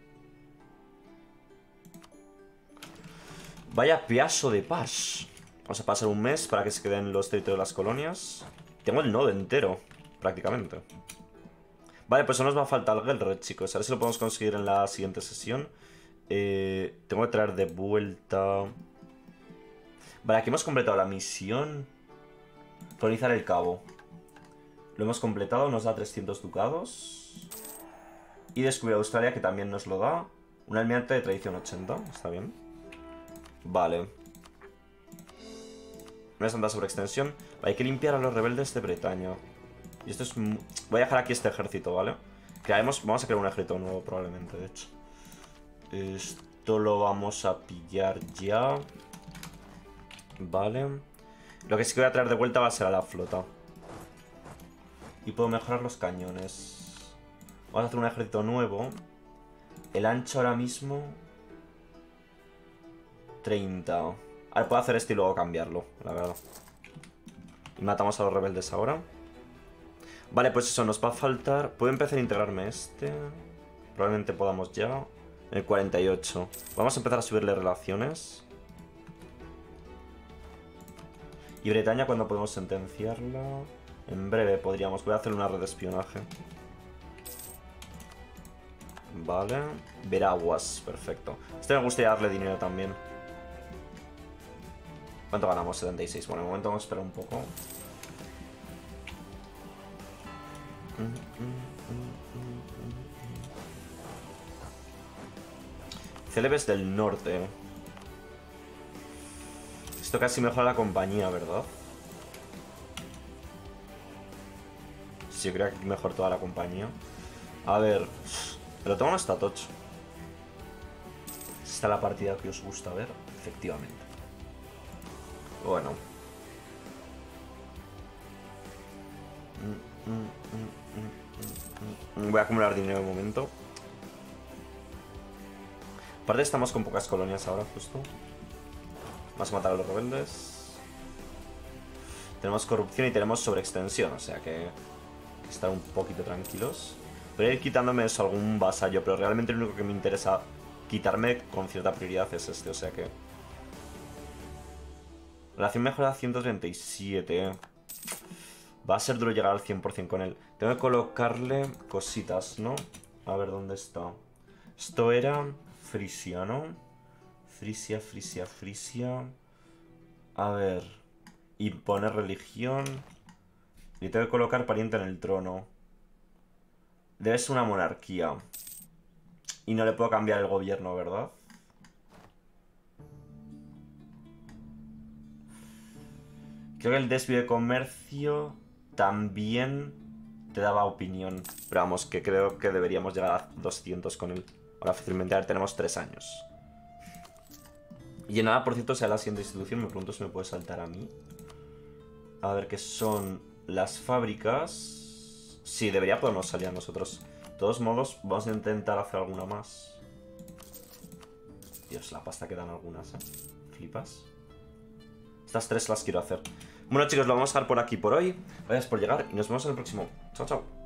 Vaya pedazo de paz. Vamos a pasar un mes para que se queden los territorios de las colonias. Tengo el nodo entero, prácticamente. Vale, pues solo nos va a faltar el Gelred, chicos. A ver si lo podemos conseguir en la siguiente sesión. Tengo que traer de vuelta... Vale, aquí hemos completado la misión. Colonizar el cabo. Lo hemos completado, nos da 300 ducados. Y descubrir Australia, que también nos lo da. Un almirante de tradición 80, está bien. Vale. Una santa sobreextensión. Hay que limpiar a los rebeldes de Bretaña. Y esto es... Voy a dejar aquí este ejército, ¿vale? Vamos a crear un ejército nuevo probablemente, de hecho. Esto lo vamos a pillar ya. Vale. Lo que sí que voy a traer de vuelta va a ser a la flota. Y puedo mejorar los cañones. Vamos a hacer un ejército nuevo. El ancho ahora mismo... 30. A ver, puedo hacer esto y luego cambiarlo, la verdad. Y matamos a los rebeldes ahora. Vale, pues eso, nos va a faltar... Puedo empezar a integrarme este. Probablemente podamos ya. El 48. Vamos a empezar a subirle relaciones. Y Bretaña, ¿cuándo podemos sentenciarla? En breve podríamos. Voy a hacer una red de espionaje. Vale. Veraguas, perfecto. Este me gustaría darle dinero también. ¿Cuánto ganamos? 76. Bueno, de momento vamos a esperar un poco. Celebes del norte. Esto casi mejora la compañía, ¿verdad? Sí, yo creo que mejor toda la compañía. A ver, pero tengo hasta tocho. ¿Esta es la partida que os gusta ver? Efectivamente. Bueno. Voy a acumular dinero de momento. Aparte estamos con pocas colonias ahora, justo. Vamos a matar a los rebeldes. Tenemos corrupción y tenemos sobreextensión, o sea que estar un poquito tranquilos. Voy a ir quitándome eso, algún vasallo, pero realmente lo único que me interesa quitarme con cierta prioridad es este, o sea que... Relación mejorada 137. Va a ser duro llegar al 100% con él. Tengo que colocarle cositas, ¿no? A ver, ¿dónde está? Esto era Frisia, ¿no? Frisia, Frisia, Frisia. A ver. Y poner religión. Y tengo que colocar pariente en el trono. Debe ser una monarquía. Y no le puedo cambiar el gobierno, ¿verdad? Creo que el desvío de comercio también te daba opinión. Pero vamos, que creo que deberíamos llegar a 200 con él. Ahora fácilmente, a ver, tenemos 3 años. Y en nada, por cierto, sea la siguiente institución. Me pregunto si me puede saltar a mí. A ver, ¿qué son las fábricas? Sí, debería podernos salir a nosotros. De todos modos, vamos a intentar hacer alguna más. Dios, la pasta que dan algunas, ¿eh? ¿Flipas? Estas 3 las quiero hacer. Bueno, chicos, lo vamos a dejar por aquí por hoy. Gracias por llegar y nos vemos en el próximo. Chao, chao.